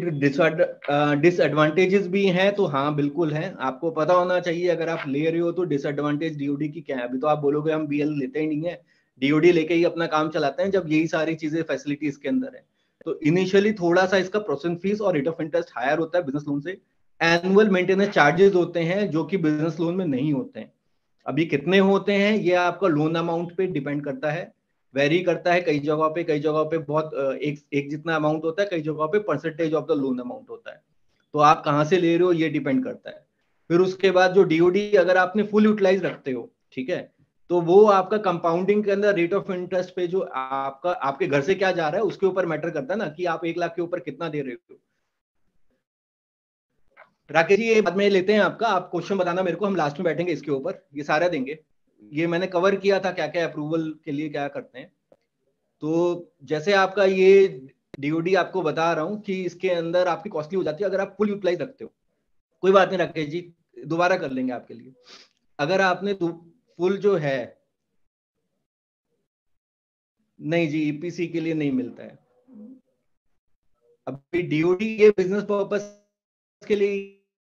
डिसएडवांटेजेस भी हैं? तो हाँ बिल्कुल हैं, आपको पता होना चाहिए अगर आप ले रहे हो तो डिसएडवांटेज डीओडी की क्या है। अभी तो आप बोलोगे हम बीएल लेते ही नहीं है, डीओडी लेके ही अपना काम चलाते हैं, जब यही सारी चीजें फैसिलिटी इसके अंदर है। तो इनिशियली थोड़ा सा इसका प्रोसेसिंग फीस और रेट ऑफ इंटरेस्ट हायर होता है बिजनेस लोन से। एनुअल मेंटेनेंस चार्जेस होते हैं जो कि बिजनेस लोन में नहीं होते हैं। अभी कितने होते हैं ये आपका लोन अमाउंट पे डिपेंड करता है, वेरी करता है। कई जगहों पे बहुत एक जितना अमाउंट होता है, कई जगहों पे percentage of the loan amount होता है। तो आप कहाँ से ले रहे हो ये डिपेंड करता है। फिर उसके बाद जो डीओडी अगर आपने फुल यूटिलाइज रखते हो, ठीक है, तो वो आपका कंपाउंडिंग के अंदर रेट ऑफ इंटरेस्ट पे जो आपका आपके घर से क्या जा रहा है उसके ऊपर मैटर करता है ना, कि आप 1 लाख के ऊपर कितना दे रहे हो। राकेश जी ये बाद में लेते हैं आपका, आप क्वेश्चन बताना मेरे को, हम लास्ट में बैठेंगे इसके ऊपर, ये सारा देंगे। ये मैंने कवर किया था क्या क्या अप्रूवल के लिए क्या करते हैं। तो जैसे आपका ये डीओडी आपको बता रहा हूँ कि इसके अंदर आपकी कॉस्टली हो जाती है अगर आप फुल यूटिलाइज रखते हो। कोई बात नहीं राकेश जी, दोबारा कर लेंगे आपके लिए। अगर आपने फुल जो है, नहीं जी ईपीसी के लिए नहीं मिलता है। अभी डीओडी ये बिजनेस पर्पस के लिए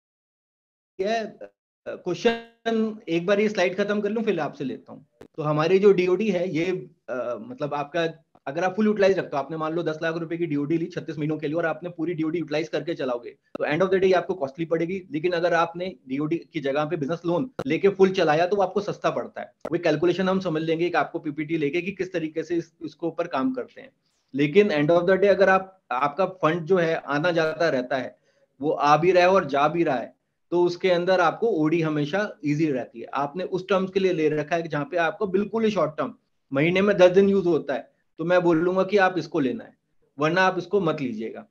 है। क्वेश्चन एक बार ये स्लाइड खत्म कर लूं फिर आपसे लेता हूं। तो हमारी जो डीओडी है ये मतलब आपका अगर आप फुल यूटिलाइज रखते हो, आपने मान लो 10 लाख रुपए की डीओडी ली 36 महीनों के लिए और आपने पूरी डीओडी यूटिलाइज करके चलाओगे तो एंड ऑफ द डे आपको कॉस्टली पड़ेगी। लेकिन अगर आपने डीओडी की जगह पे बिजनेस लोन लेके फुल चलाया तो आपको सस्ता पड़ता है। वो कैलकुलेशन हम समझ लेंगे कि आपको पीपीटी लेके कि किस तरीके से इसको ऊपर काम करते हैं। लेकिन एंड ऑफ द डे अगर आपका फंड जो है आना जाता रहता है, वो आ भी रहा है और जा भी रहा है, तो उसके अंदर आपको ओडी हमेशा इजी रहती है। आपने उस टर्म्स के लिए ले रखा है जहां पे आपको बिल्कुल ही शॉर्ट टर्म महीने में 10 दिन यूज होता है, तो मैं बोलूंगा कि आप इसको लेना है, वरना आप इसको मत लीजिएगा।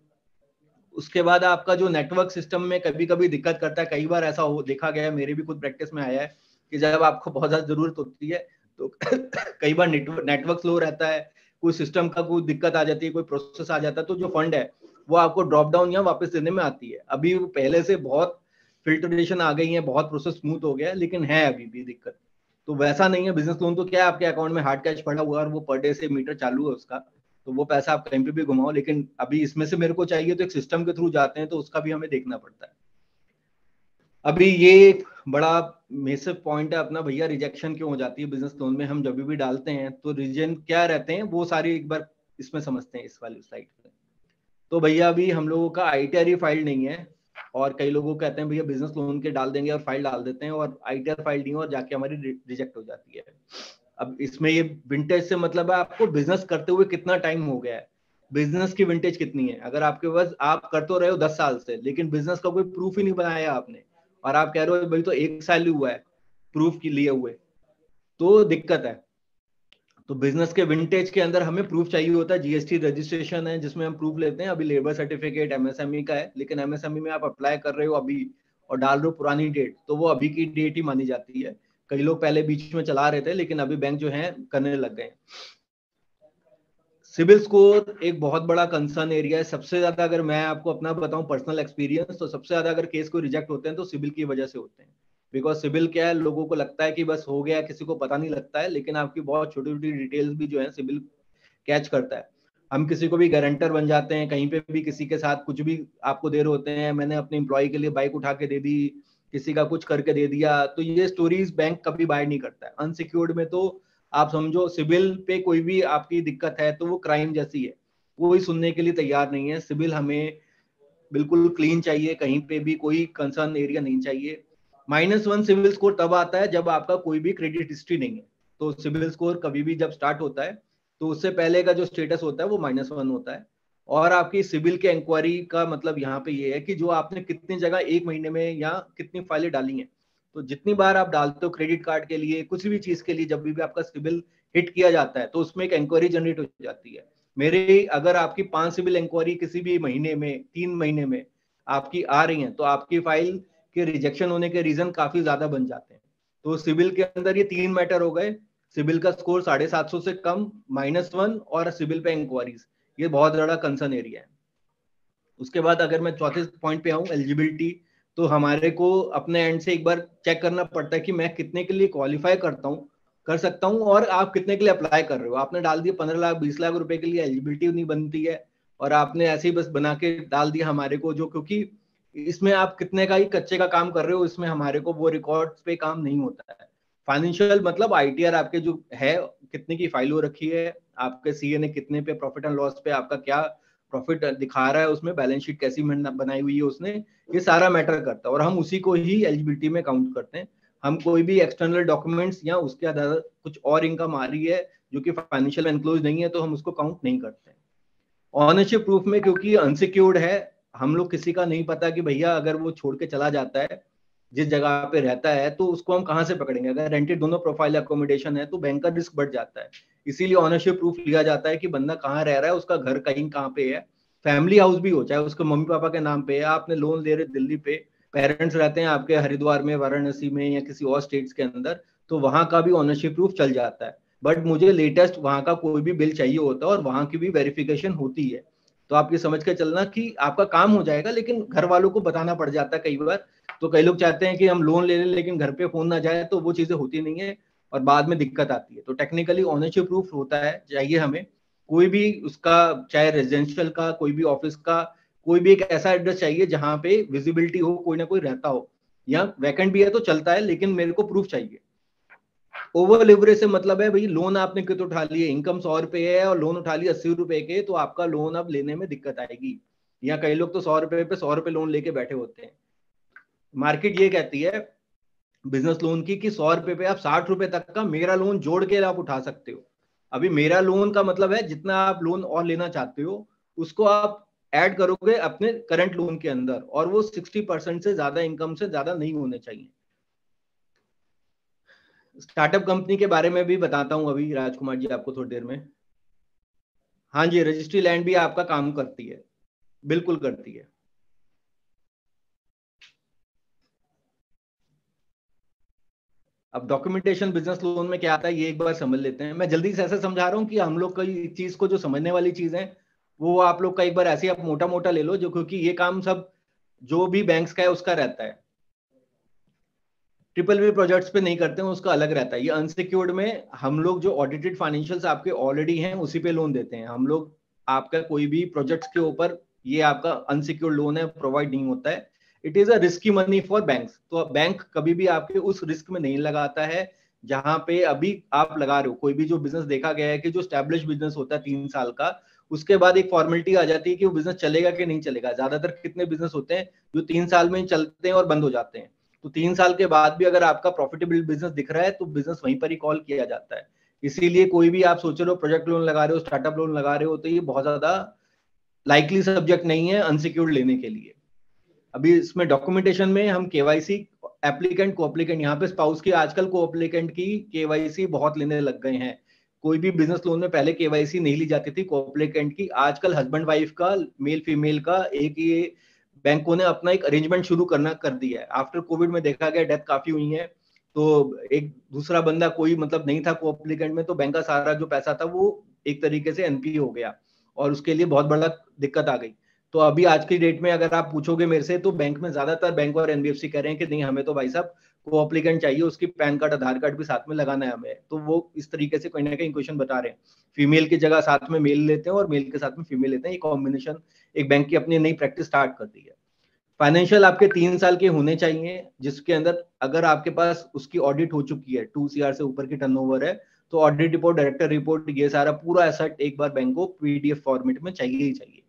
उसके बाद आपका जो नेटवर्क सिस्टम में कभी कभी दिक्कत करता है, कई बार ऐसा हो देखा गया है, मेरे भी खुद प्रैक्टिस में आया है कि जब आपको बहुत ज्यादा जरूरत होती है तो कई बार नेटवर्क स्लो रहता है, कोई सिस्टम का कोई दिक्कत आ जाती है, कोई प्रोसेस आ जाता है, तो जो फंड है वो आपको ड्रॉप डाउन या वापस देने में आती है। अभी पहले से बहुत फिल्ट्रेशन आ गई है, बहुत प्रोसेस स्मूथ हो गया है, लेकिन है अभी भी दिक्कत। तो वैसा नहीं है, बिजनेस लोन तो क्या है आपके अकाउंट में हार्ड कैश पड़ा हुआ है और वो पर डे से मीटर चालू है उसका, तो वो पैसा आप कहीं पे भी घुमाओ। लेकिन अभी इसमें से मेरे को चाहिए तो एक सिस्टम के थ्रू जाते हैं, तो उसका भी हमें देखना पड़ता है। अभी ये एक बड़ा मेसिव पॉइंट है अपना भैया, रिजेक्शन क्यों हो जाती है बिजनेस लोन में। हम जब भी डालते हैं तो रीजन क्या रहते हैं वो सारी एक बार इसमें समझते हैं इस वाली स्लाइड में। तो भैया अभी हम लोगों का आईटीआर फाइल नहीं है, और कई लोगों को कहते हैं भैया बिजनेस लोन के डाल देंगे और फाइल डाल देते हैं और आईटीआर फाइल नहीं और जाके हमारी रिजेक्ट हो जाती है। अब इसमें ये विंटेज से मतलब है आपको बिजनेस करते हुए कितना टाइम हो गया है, बिजनेस की विंटेज कितनी है। अगर आपके पास आप कर तो रहे हो 10 साल से, लेकिन बिजनेस का कोई प्रूफ ही नहीं बनाया आपने, और आप कह रहे हो भाई तो 1 साल ही हुआ है प्रूफ के लिए हुए, तो दिक्कत है। तो बिजनेस के विंटेज के अंदर हमें प्रूफ चाहिए होता है। जीएसटी रजिस्ट्रेशन है जिसमें हम प्रूफ लेते हैं, अभी लेबर सर्टिफिकेट एमएसएमई का है, लेकिन एमएसएमई में आप अप्लाई कर रहे हो अभी और डाल रहे हो पुरानी डेट, तो वो अभी की डेट ही मानी जाती है। कई लोग पहले बीच में चला रहे थे, लेकिन अभी बैंक जो है करने लग गए। सिविल स्कोर एक बहुत बड़ा कंसर्न एरिया है। सबसे ज्यादा अगर मैं आपको अपना बताऊं पर्सनल एक्सपीरियंस, तो सबसे ज्यादा अगर केस को रिजेक्ट होते हैं तो सिविल की वजह से होते हैं। बिकॉज सिविल क्या है, लोगों को लगता है कि बस हो गया, किसी को पता नहीं लगता है, लेकिन आपकी बहुत छोटी छोटी डिटेल्स भी जो है सिविल कैच करता है। हम किसी को भी गारंटर बन जाते हैं, कहीं पे भी किसी के साथ कुछ भी आपको दे रहे होते हैं, मैंने अपने एम्प्लॉय के लिए बाइक उठा के दे दी, किसी का कुछ करके दे दिया, तो ये स्टोरीज बैंक कभी बाय नहीं करता है। अनसिक्योर्ड में तो आप समझो सिविल पे कोई भी आपकी दिक्कत है तो वो क्राइम जैसी है, वो ही सुनने के लिए तैयार नहीं है। सिविल हमें बिल्कुल क्लीन चाहिए, कहीं पे भी कोई कंसर्न एरिया नहीं चाहिए। -1 सिविल स्कोर तब आता है जब आपका कोई भी क्रेडिट हिस्ट्री नहीं है। तो सिविल स्कोर कभी भी जब स्टार्ट होता है तो उससे पहले का जो स्टेटस होता है वो -1 होता है। और आपकी सिविल के इंक्वायरी का मतलब यहाँ पे ये है कि जो आपने कितनी जगह 1 महीने में या कितनी फाइलें डाली हैं, तो जितनी बार आप डालते हो क्रेडिट कार्ड के लिए कुछ भी चीज के लिए, जब भी आपका सिविल हिट किया जाता है तो उसमें एक इंक्वायरी जनरेट हो जाती है। मेरे अगर आपकी 5 सिविल इंक्वायरी किसी भी महीने में 3 महीने में आपकी आ रही हैं, तो आपकी फाइल के रिजेक्शन होने के रीजन काफी ज्यादा बन जाते हैं। तो सिविल के अंदर ये 3 मैटर हो गए, सिविल का स्कोर 750 से कम, -1 और सिविल पे इंक्वायरीज, ये बहुत बड़ा कंसर्न एरिया है। उसके बाद अगर मैं चौथे पॉइंट पे आऊं, एलिजिबिलिटी, तो हमारे को अपने एंड से एक बार चेक करना पड़ता है कि मैं कितने के लिए क्वालिफाई कर सकता हूं और आप कितने के लिए अप्लाई कर रहे हो। आपने डाल दिया 15 लाख 20 लाख रुपए के लिए, एलिजिबिलिटी नहीं बनती है, और आपने ऐसे ही बस बना के डाल दिया हमारे को, जो क्योंकि इसमें आप कितने का ही कच्चे का काम कर रहे हो, इसमें हमारे को वो रिकॉर्ड्स पे काम नहीं होता है। फाइनेंशियल मतलब आईटीआर आपके जो है कितने की फाइल हो रखी है, आपके सीए ने कितने पे प्रॉफिट एंड लॉस पे आपका क्या प्रॉफिट दिखा रहा है, उसमें बैलेंस शीट कैसी बनाई हुई है उसने, ये सारा मैटर करता है और हम उसी को ही एलिजिबिलिटी में काउंट करते हैं। हम कोई भी एक्सटर्नल डॉक्यूमेंट्स या उसके आधार कुछ और इनकम आ रही है जो कि फाइनेंशियल एनक्लोज नहीं है तो हम उसको काउंट नहीं करते। ऑनरशिप प्रूफ में क्योंकि अनसिक्योर्ड है, हम लोग किसी का नहीं पता कि भैया अगर वो छोड़ के चला जाता है जिस जगह पे रहता है तो उसको हम कहाँ से पकड़ेंगे। अगर रेंटेड दोनों प्रोफाइल अकोमोडेशन है तो बैंक का रिस्क बढ़ जाता है, इसीलिए ऑनरशिप प्रूफ लिया जाता है कि बंदा कहाँ रह रहा है, उसका घर कहीं कहाँ पे है, फैमिली हाउस भी हो, चाहे उसके मम्मी पापा के नाम पे है, आपने लोन ले रहे दिल्ली पे, पेरेंट्स रहते हैं आपके हरिद्वार में, वाराणसी में या किसी और स्टेट्स के अंदर, तो वहां का भी ऑनरशिप प्रूफ चल जाता है। बट मुझे लेटेस्ट वहां का कोई भी बिल चाहिए होता है और वहां की भी वेरिफिकेशन होती है। तो आप ये समझ के चलना कि आपका काम हो जाएगा, लेकिन घर वालों को बताना पड़ जाता है कई बार। तो कई लोग चाहते हैं कि हम लोन ले लें लेकिन घर पे फोन ना जाए, तो वो चीजें होती नहीं है और बाद में दिक्कत आती है। तो टेक्निकली ऑनरशिप प्रूफ होता है, चाहिए हमें कोई भी उसका, चाहे रेजिडेंशियल का, कोई भी ऑफिस का, कोई भी एक ऐसा एड्रेस चाहिए जहां पे विजिबिलिटी हो, कोई ना कोई रहता हो, या वैकेंट भी है तो चलता है लेकिन मेरे को प्रूफ चाहिए। ओवर लिवरेज से मतलब है भाई लोन आपने कितना उठा लिए, इनकम 100 रुपए है और लोन उठा लिया 80 रुपए के, तो आपका लोन अब लेने में दिक्कत आएगी। या कई लोग तो 100 रुपए पे 100 रुपए लोन लेके बैठे होते हैं। मार्केट ये कहती है बिजनेस लोन की कि 100 रुपए पे आप 60 रुपए तक का मेरा लोन जोड़ के आप उठा सकते हो। अभी मेरा लोन का मतलब है जितना आप लोन और लेना चाहते हो उसको आप ऐड करोगे अपने करंट लोन के अंदर, और वो 60% से ज्यादा इनकम से ज्यादा नहीं होने चाहिए। स्टार्टअप कंपनी के बारे में भी बताता हूं अभी राजकुमार जी आपको थोड़ी देर में। हाँ जी, रजिस्ट्री लैंड भी आपका काम करती है, बिल्कुल करती है। अब डॉक्यूमेंटेशन बिजनेस लोन में क्या आता है ये एक बार समझ लेते हैं। मैं जल्दी से ऐसे समझा रहा हूँ कि हम लोग कई चीज को जो समझने वाली चीज है वो आप लोग का एक बार ऐसे ही आप मोटा मोटा ले लो, जो क्योंकि ये काम सब जो भी बैंक्स का है उसका रहता है, ट्रिपल बी प्रोजेक्ट्स पे नहीं करते हैं, उसका अलग रहता है। ये अनसिक्योर्ड में हम लोग जो ऑडिटेड फाइनेंशियल्स आपके ऑलरेडी हैं उसी पे लोन देते हैं हम लोग। आपका कोई भी प्रोजेक्ट्स के ऊपर ये आपका अनसिक्योर्ड लोन है प्रोवाइड नहीं होता है। It is a risky money for banks, तो बैंक कभी भी आपके उस रिस्क में नहीं लगाता है जहां पे अभी आप लगा रहे हो। कोई भी जो बिजनेस देखा गया है कि जो स्टैब्लिश बिजनेस होता है 3 साल का, उसके बाद एक फॉर्मेलिटी आ जाती है कि वो बिजनेस चलेगा कि नहीं चलेगा। ज्यादातर कितने बिजनेस होते हैं जो 3 साल में ही चलते हैं और बंद हो जाते हैं, तो 3 साल के बाद भी अगर आपका प्रॉफिटेबल बिजनेस दिख रहा है तो बिजनेस वहीं पर ही कॉल किया जाता है। इसीलिए कोई भी आप सोच रहे हो प्रोजेक्ट लोन लगा रहे हो, स्टार्टअप लोन लगा रहे हो, तो ये बहुत ज्यादा लाइकली सब्जेक्ट नहीं है अनसिक्योर्ड लेने के लिए। अभी इसमें डॉक्यूमेंटेशन में हम केवाईसी, एप्लीकेंट को एप्लीकेंट, यहाँ पे स्पाउस की आजकल को एप्लीकेंट की केवाईसी बहुत लेने लग गए हैं। कोई भी बिजनेस लोन में पहले केवाईसी नहीं ली जाती थी को एप्लीकेंट की, आजकल हस्बैंड वाइफ का, मेल फीमेल का एक ये बैंकों ने अपना एक अरेंजमेंट शुरू करना कर दिया है। आफ्टर कोविड में देखा गया डेथ काफी हुई है, तो एक दूसरा बंदा कोई मतलब नहीं था को एप्लीकेंट में, तो बैंक का सारा जो पैसा था वो एक तरीके से एनपी हो गया और उसके लिए बहुत बड़ा दिक्कत आ गई। तो अभी आज की डेट में अगर आप पूछोगे मेरे से तो बैंक में ज्यादातर बैंक और एनबीएफसी कह रहे हैं कि नहीं हमें तो भाई साहब को एप्लीकेंट चाहिए, उसकी पैन कार्ड आधार कार्ड भी साथ में लगाना है हमें। तो वो इस तरीके से कहीं ना कहीं क्वेश्चन बता रहे हैं, फीमेल की जगह साथ में मेल लेते हैं और मेल के साथ में फीमेल लेते हैं। ये कॉम्बिनेशन एक बैंक की अपनी नई प्रैक्टिस स्टार्ट कर दी है। फाइनेंशियल आपके 3 साल के होने चाहिए, जिसके अंदर अगर आपके पास उसकी ऑडिट हो चुकी है, 2 CR से ऊपर की टर्नओवर है, तो ऑडिट रिपोर्ट, डायरेक्टर रिपोर्ट, ये सारा पूरा एसेट एक बार बैंक को पीडीएफ फॉर्मेट में चाहिए ही चाहिए।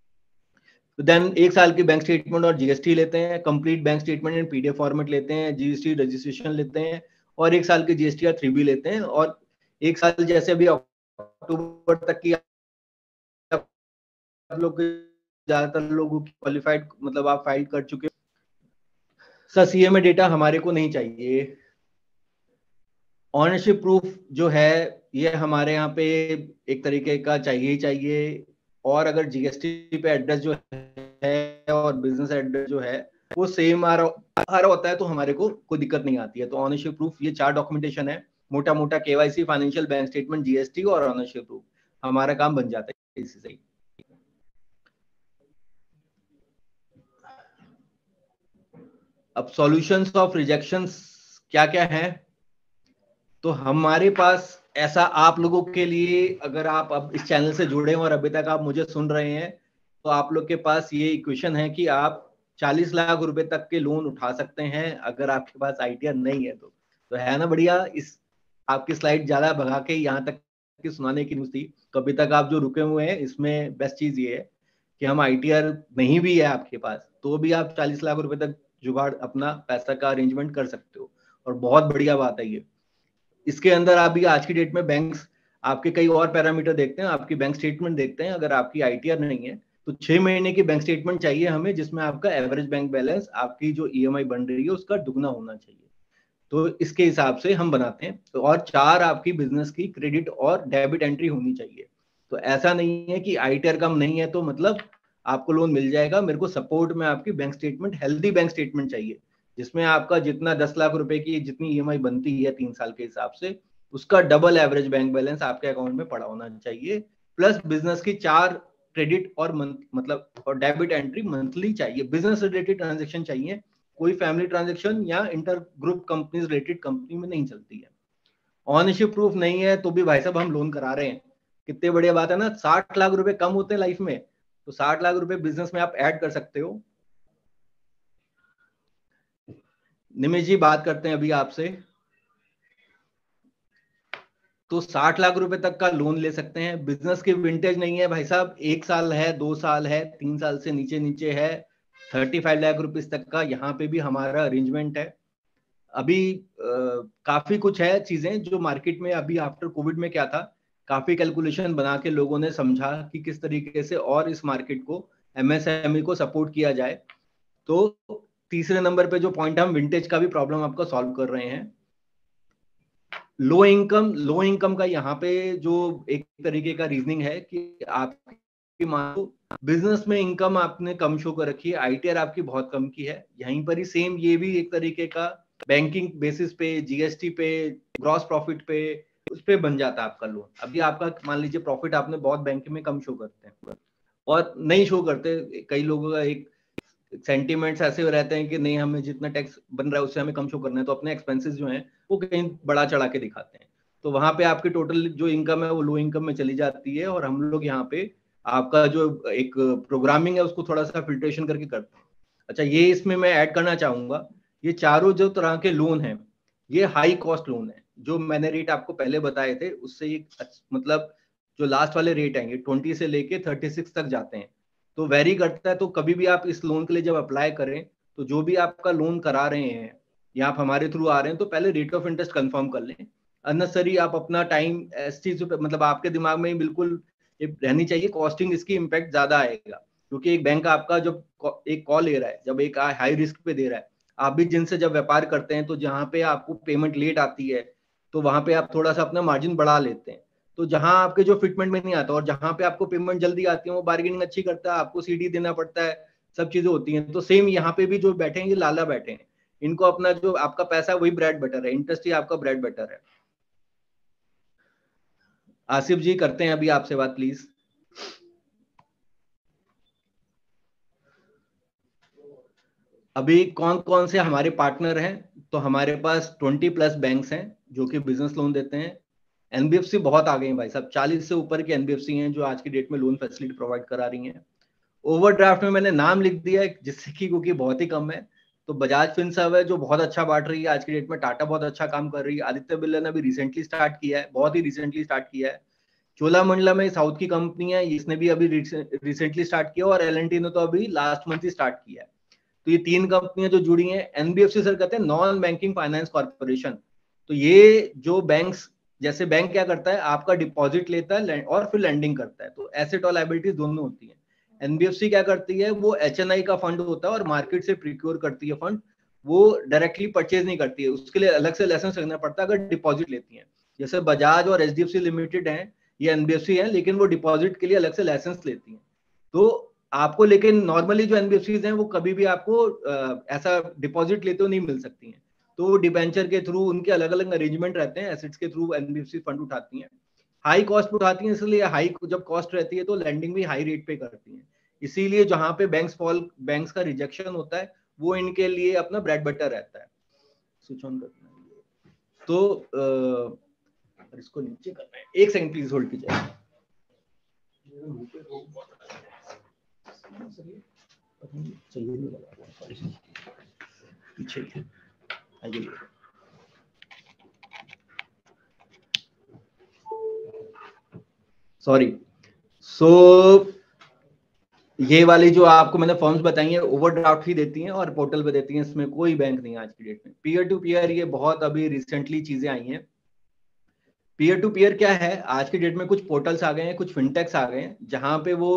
तो देन 1 साल की बैंक स्टेटमेंट और जीएसटी लेते हैं, complete bank statement in PDF format लेते हैं, जीएसटी रजिस्ट्रेशन लेते हैं, और 1 साल की जीएसटी या 3B लेते हैं। और 1 साल जैसे अभी अक्टूबर तक की आप लोग, ज्यादातर लोगों की क्वालिफाइड मतलब आप फाइल कर चुके हो। सर सीए में डेटा हमारे को नहीं चाहिए। ऑनरशिप प्रूफ जो है ये हमारे यहाँ पे एक तरीके का चाहिए ही चाहिए। और अगर जीएसटी पे एड्रेस जो है और बिजनेस एड्रेस जो है वो सेम आ रहा होता है तो हमारे को कोई दिक्कत नहीं आती है। तो ऑनरशिप प्रूफ ये 4 डॉक्यूमेंटेशन है, मोटा मोटा KYC, financial, bank statement, GST और ऑनरशिप प्रूफ, हमारा काम बन जाता है इसी से ही। अब सॉल्यूशंस ऑफ रिजेक्शंस क्या क्या है, तो हमारे पास ऐसा आप लोगों के लिए, अगर आप अब इस चैनल से जुड़े हैं और अभी तक आप मुझे सुन रहे हैं, तो आप लोग के पास ये इक्वेशन है कि आप 40 लाख रुपए तक के लोन उठा सकते हैं अगर आपके पास आईटीआर नहीं है तो है ना बढ़िया। इस आपकी स्लाइड ज्यादा भगा के यहाँ तक की सुनाने की न्यूज थी, तो अभी तक आप जो रुके हुए हैं इसमें बेस्ट चीज ये है कि हम आईटीआर नहीं भी है आपके पास तो भी आप 40 लाख रुपए तक जुगाड़ अपना पैसा का अरेंजमेंट कर सकते हो। और बहुत बढ़िया बात है ये। इसके अंदर अभी आज की डेट में बैंक्स आपके कई और पैरामीटर देखते हैं, आपकी बैंक स्टेटमेंट देखते हैं। अगर आपकी आईटीआर नहीं है तो 6 महीने की बैंक स्टेटमेंट चाहिए हमें, जिसमें आपका एवरेज बैंक बैलेंस, आपकी जो ईएमआई बन रही है उसका दुगना होना चाहिए। तो इसके हिसाब से हम बनाते हैं। तो और 4 आपकी बिजनेस की क्रेडिट और डेबिट एंट्री होनी चाहिए। तो ऐसा नहीं है कि आईटीआर कम नहीं है तो मतलब आपको लोन मिल जाएगा। मेरे को सपोर्ट में आपकी bank statement, healthy bank statement चाहिए, जिसमें आपका जितना 10 लाख रुपए की जितनी ईएमआई बनती है 3 साल के हिसाब से, उसका डबल एवरेज बैंक बैलेंस आपके अकाउंट में पड़ा होना चाहिए। प्लस बिजनेस की 4 क्रेडिट और मतलब और डेबिट एंट्री मंथली चाहिए। बिजनेस रिलेटेड ट्रांजेक्शन चाहिए, कोई फैमिली ट्रांजेक्शन या inter group companies related company में नहीं चलती है। ऑनरशिप प्रूफ नहीं है तो भी भाई साहब हम लोन करा रहे हैं। कितनी बढ़िया बात है ना। 60 लाख रुपए कम होते हैं लाइफ में, तो 60 लाख रुपए बिजनेस में आप ऐड कर सकते हो। निमेश जी बात करते हैं अभी आपसे। तो 60 लाख रुपए तक का लोन ले सकते हैं। बिजनेस की विंटेज नहीं है भाई साहब, 1 साल है, 2 साल है, 3 साल से नीचे नीचे है। 35 लाख रुपीज तक का यहाँ पे भी हमारा अरेंजमेंट है। अभी काफी कुछ है चीजें जो मार्केट में अभी आफ्टर कोविड में क्या था, काफी कैलकुलेशन बना के लोगों ने समझा कि किस तरीके से और इस मार्केट को, एमएसएमई को सपोर्ट किया जाए। तो तीसरे नंबर पे जो पॉइंट, हम विंटेज का भी प्रॉब्लम आपका सॉल्व कर रहे हैं। लो इनकम का यहाँ पे जो एक तरीके का रीजनिंग है कि आपकी मानो बिजनेस में इनकम आपने कम शो कर रखी है, आईटीआर आपकी बहुत कम की है, यहीं पर ही सेम ये भी एक तरीके का बैंकिंग बेसिस पे, जीएसटी पे, ग्रॉस प्रॉफिट पे, उस पे बन जाता है आपका लोन। अभी आपका मान लीजिए प्रॉफिट आपने बहुत बैंक में कम शो करते हैं और नहीं शो करते, कई लोगों का एक सेंटिमेंट्स ऐसे रहते हैं कि नहीं हमें जितना टैक्स बन रहा है उससे हमें कम शो करना है, तो अपने एक्सपेंसेस जो हैं वो कहीं बड़ा चढ़ा के दिखाते हैं। तो वहां पे आपकी टोटल जो इनकम है वो लो इनकम में चली जाती है, और हम लोग यहाँ पे आपका जो एक प्रोग्रामिंग है उसको थोड़ा सा फिल्ट्रेशन करके करते हैं। अच्छा, ये इसमें मैं ऐड करना चाहूंगा, ये चारों जो तरह के लोन हैं ये हाई कॉस्ट लोन है। जो मैंने रेट आपको पहले बताए थे उससे ये मतलब जो लास्ट वाले रेट हैं ये 20 से लेके 36 तक जाते हैं, तो वेरी करता है। तो कभी भी आप इस लोन के लिए जब अप्लाई करें तो जो भी आपका लोन करा रहे हैं या आप हमारे थ्रू आ रहे हैं तो पहले रेट ऑफ इंटरेस्ट कंफर्म कर लें। अननेसेसरी आप अपना टाइम इस चीज पे, मतलब आपके दिमाग में ही बिल्कुल ये रहनी चाहिए, कॉस्टिंग इसकी इम्पैक्ट ज्यादा आएगा। क्योंकि एक बैंक आपका जब एक कॉल ले रहा है, जब एक हाई रिस्क पे दे रहा है, आप भी जिनसे जब व्यापार करते हैं तो जहां पे आपको पेमेंट लेट आती है तो वहां पे आप थोड़ा सा अपना मार्जिन बढ़ा लेते हैं। तो जहां आपके जो फिटमेंट में नहीं आता और जहां पे आपको पेमेंट जल्दी आती है वो बार्गेनिंग अच्छी करता है, आपको सीडी देना पड़ता है, सब चीजें होती हैं। तो सेम यहाँ पे भी जो बैठे हैं ये लाला बैठे हैं, इनको अपना जो आपका पैसा है वही ब्रेड बटर है, इंटरेस्ट ही आपका ब्रेड बटर है। आसिफ जी करते हैं अभी आपसे बात प्लीज। अभी कौन कौन से हमारे पार्टनर हैं, तो हमारे पास 20+ बैंक्स हैं जो कि बिजनेस लोन देते हैं। एनबीएफसी बहुत आ गए हैं भाई साहब, 40 से ऊपर की एनबीएफसी हैं जो आज की डेट में लोन फैसिलिटी प्रोवाइड करा रही हैं। ओवरड्राफ्ट में मैंने नाम लिख दिया है जिससे कि क्योंकि बहुत ही कम है, तो बजाज फिनसर्व है जो बहुत अच्छा बांट रही है आज की डेट में, टाटा बहुत अच्छा काम कर रही है, आदित्य बिरला ने अभी रिसेंटली स्टार्ट किया है, बहुत ही रिसेंटली स्टार्ट किया है। चोलामंडलम में साउथ की कंपनी है, इसने भी अभी रिसेंटली स्टार्ट किया, और एलएनटी ने तो अभी लास्ट मंथ ही स्टार्ट किया है। तो ये 3 कंपनियां जो जुड़ी हैं। एनबीएफसी सर कहते हैं नॉन बैंकिंग फाइनेंस कॉर्पोरेशन। तो ये जो बैंक्स, जैसे बैंक क्या करता है, आपका डिपॉजिट लेता है और फिर लैंडिंग करता है, तो एसेट और लायबिलिटीज दोनों होती है। एनबीएफसी क्या करती है, वो एचएनआई का फंड होता है और मार्केट से प्रिक्योर करती है फंड, वो डायरेक्टली परचेज नहीं करती है, उसके लिए अलग से लाइसेंस रखना पड़ता है अगर डिपॉजिट लेती है। जैसे बजाज और एचडीएफसी लिमिटेड है, ये एनबीएफसी है, लेकिन वो डिपॉजिट के लिए अलग से लाइसेंस लेती है। तो आपको, लेकिन नॉर्मली जो एनबीएफसीज हैं वो कभी भी आपको ऐसा डिपॉजिट लेते हुए नहीं मिल सकती हैं। तो डिबेंचर के थ्रू उनके अलग अलग अरेंजमेंट रहते हैं, एसेट्स के थ्रू एनबीएफसी फंड उठाती हैं, हाई कॉस्ट पे उठाती हैं, इसलिए हाई जब कॉस्ट रहती है तो लैंडिंग भी हाई रेट पे करती हैं। इसीलिए जहां पे बैंक्स का रिजेक्शन होता है वो इनके लिए अपना ब्रेड बटर रहता है। स्विच ऑन करना है तो इसको नीचे करना है, 1 सेकंड प्लीज होल्ड कीजिए। चाहिए नहीं लगा पीछे आइए। सॉरी। सो ये वाली जो आपको मैंने फॉर्म्स बताई है ओवरड्राफ्ट ही देती हैं और पोर्टल पे देती हैं, इसमें कोई बैंक नहीं है आज की डेट में। पीयर टू पीयर ये बहुत अभी रिसेंटली चीजें आई हैं। पीयर टू पीयर क्या है, आज की डेट में कुछ पोर्टल्स आ गए हैं, कुछ फिनटेक्स आ गए हैं जहां पे वो,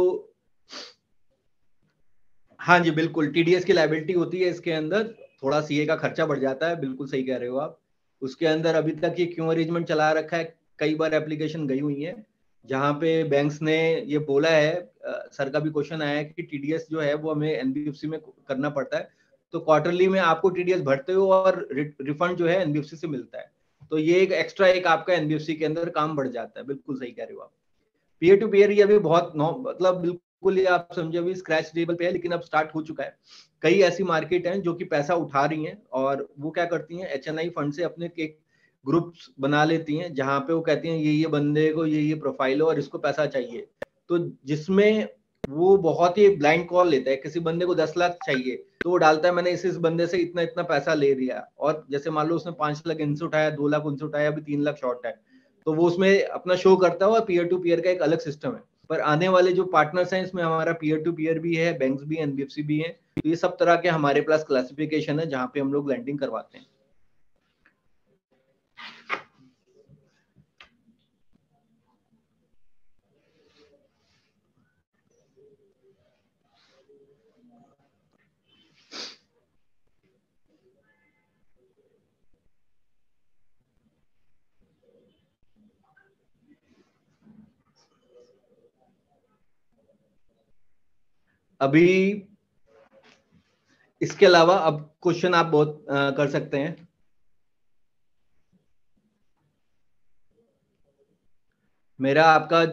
हाँ जी बिल्कुल, टीडीएस की लाइबिलिटी होती है इसके अंदर, थोड़ा सीए का खर्चा बढ़ जाता है, बिल्कुल सही कह रहे हो आप। उसके अंदर अभी तक ये क्यों अरेंजमेंट चला रखा है, कई बार एप्लीकेशन गई हुई है जहां पे बैंक्स ने ये बोला है, सर का भी क्वेश्चन आया है कि टीडीएस जो है वो हमें एनबीएफसी में करना पड़ता है, तो क्वार्टरली में आपको टीडीएस भरते हो और रिफंड जो है एनबीएफसी से मिलता है, तो ये एक एक्स्ट्रा एक आपका एनबीएफसी के अंदर काम बढ़ जाता है, बिल्कुल सही कह रहे हो आप। पीयर टू पीयर ये अभी बहुत मतलब बिल्कुल ये आप समझे अभी स्क्रैच लेवल पे है, लेकिन अब स्टार्ट हो चुका है। कई ऐसी मार्केट हैं जो कि पैसा उठा रही हैं और वो क्या करती हैं, एचएनआई फंड से अपने एक ग्रुप्स बना लेती हैं जहां पे वो कहती हैं ये बंदे को ये प्रोफाइल हो और इसको पैसा चाहिए, तो जिसमें वो बहुत ही ब्लाइंड कॉल लेता है, किसी बंदे को 10 लाख चाहिए तो वो डालता है मैंने इस बंदे से इतना इतना पैसा ले लिया, और जैसे मान लो उसने 5 लाख इनसे उठाया, 2 लाख उनसे उठाया, अभी 3 लाख शॉर्ट है, तो वो उसमें अपना शो करता है और पीयर टू पीयर का एक अलग सिस्टम है। पर आने वाले जो पार्टनर्स हैं इसमें हमारा पीयर टू पीयर भी है, बैंक्स भी, एनबीएफसी भी है, तो ये सब तरह के हमारे पास क्लासिफिकेशन है जहां पे हम लोग लैंडिंग करवाते हैं। अभी इसके अलावा अब क्वेश्चन आप बहुत कर सकते हैं। मेरा आपका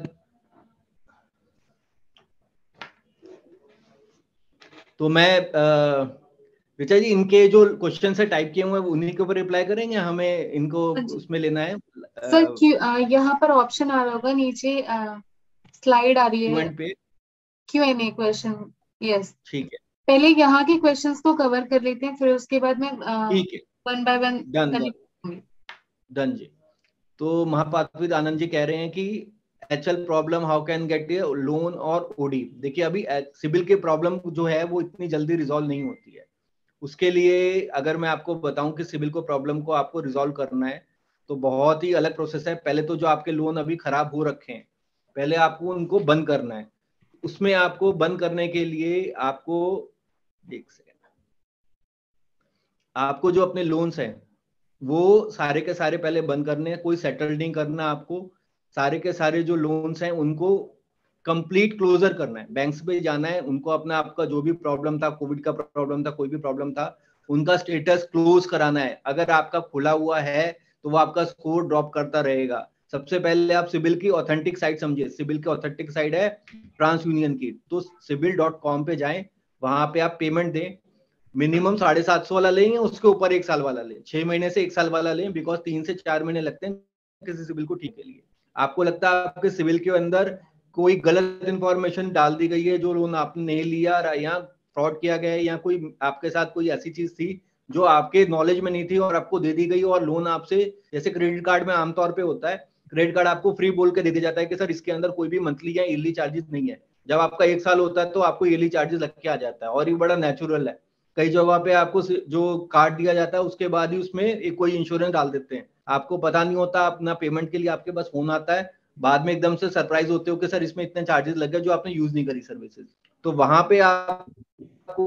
तो मैं ऋचा जी इनके जो क्वेश्चन से टाइप किए हुए हैं उन्हीं के ऊपर रिप्लाई करेंगे, हमें इनको उसमें लेना है सर यहाँ पर ऑप्शन आ रहा होगा नीचे, स्लाइड आ रही है पे Q&A क्वेश्चन। यस, ठीक है, पहले यहाँ के क्वेश्चंस को कवर कर लेते हैं, फिर उसके बाद में ठीक है, one by one done done करेंगे। डन जी। तो महापात्वित आनंद जी कह रहे हैं कि HL problem how can get a loan और ओडी। देखिए अभी सिबिल के प्रॉब्लम जो है वो इतनी जल्दी रिजॉल्व नहीं होती है, उसके लिए अगर मैं आपको बताऊं कि सिबिल को प्रॉब्लम को आपको रिजॉल्व करना है तो बहुत ही अलग प्रोसेस है। पहले तो जो आपके लोन अभी खराब हो रखे हैं पहले आपको उनको बंद करना है, उसमें आपको बंद करने के लिए आपको एक सेकेंड, आपको जो अपने लोन्स हैं वो सारे के सारे पहले बंद करने हैं, कोई सेटल नहीं करना आपको, सारे के सारे जो लोन्स हैं उनको कंप्लीट क्लोजर करना है, बैंक्स पे जाना है, उनको अपना आपका जो भी प्रॉब्लम था, कोविड का प्रॉब्लम था, कोई भी प्रॉब्लम था, उनका स्टेटस क्लोज कराना है। अगर आपका खुला हुआ है तो वो आपका स्कोर ड्रॉप करता रहेगा। सबसे पहले आप सिबिल की ऑथेंटिक साइट समझिए, सिबिल की ऑथेंटिक साइट है ट्रांस यूनियन की, तो sibil.com पे जाएं, वहां पे आप पेमेंट दें, मिनिमम 750 वाला लेंगे, उसके ऊपर 1 साल वाला लें, 6 महीने से 1 साल वाला लें, बिकॉज 3 से 4 महीने लगते हैं किसी सिबिल को ठीक के लिए। आपको लगता है आपके सिबिल के अंदर कोई गलत इंफॉर्मेशन डाल दी गई है, जो लोन आपने नहीं लिया या फ्रॉड किया गया है या कोई आपके साथ कोई ऐसी चीज थी जो आपके नॉलेज में नहीं थी और आपको दे दी गई, और लोन आपसे, जैसे क्रेडिट कार्ड में आमतौर पे होता है, क्रेडिट कार्ड आपको फ्री बोल के दे दिया जाता है कि सर इसके अंदर कोई भी मंथली या ईयरली चार्जेस नहीं है, जब आपका 1 साल होता है तो आपको ईयरली चार्जेस लग के आ जाता है, और ये बड़ा नेचुरल है। कई जगह पे आपको जो कार्ड दिया जाता है उसके बाद ही उसमें एक कोई इंश्योरेंस डाल देते हैं, आपको पता नहीं होता, अपना पेमेंट के लिए आपके पास फोन आता है, बाद में एकदम से सरप्राइज होते हो कि सर इसमें इतने चार्जेस लग गए जो आपने यूज नहीं करी सर्विसेज। तो वहां पे आपको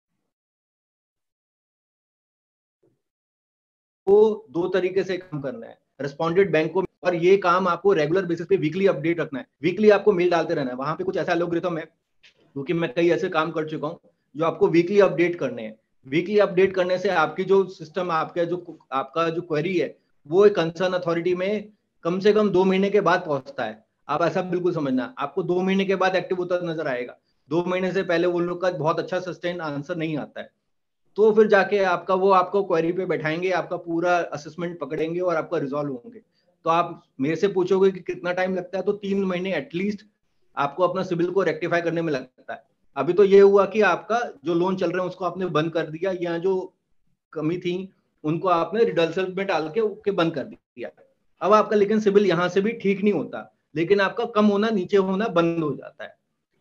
दो तरीके से काम करना है, रिस्पॉन्डेड बैंक को, और ये काम आपको रेगुलर बेसिस पे वीकली अपडेट रखना है, वीकली आपको मेल डालते रहना है। वहां पे कुछ ऐसा एल्गोरिथम है, क्योंकि मैं कई ऐसे काम कर चुका हूँ जो आपको वीकली अपडेट करने हैं। वीकली अपडेट करने से आपकी जो सिस्टम, आपका जो क्वेरी है वो एक कंसर्न अथॉरिटी में कम से कम 2 महीने के बाद पहुंचता है। आप ऐसा बिल्कुल समझना, आपको 2 महीने के बाद एक्टिव होता नजर आएगा, 2 महीने से पहले वो लोग का बहुत अच्छा सस्टेन आंसर नहीं आता है, तो फिर जाके आपको क्वेरी पे बैठाएंगे, आपका पूरा असेसमेंट पकड़ेंगे और आपका रिजॉल्व होंगे। तो आप मेरे से पूछोगे कि कितना टाइम लगता है, तो 3 महीने एटलीस्ट आपको अपना सिबिल को रेक्टिफाई करने में लगता है। अभी तो ये हुआ कि आपका जो लोन चल रहे हैं उसको आपने बंद कर दिया, या जो कमी थी उनको आपने रिडल्सल में डाल के बंद कर दिया। अब आपका लेकिन सिबिल यहां से भी ठीक नहीं होता, लेकिन आपका कम होना, नीचे होना बंद हो जाता है।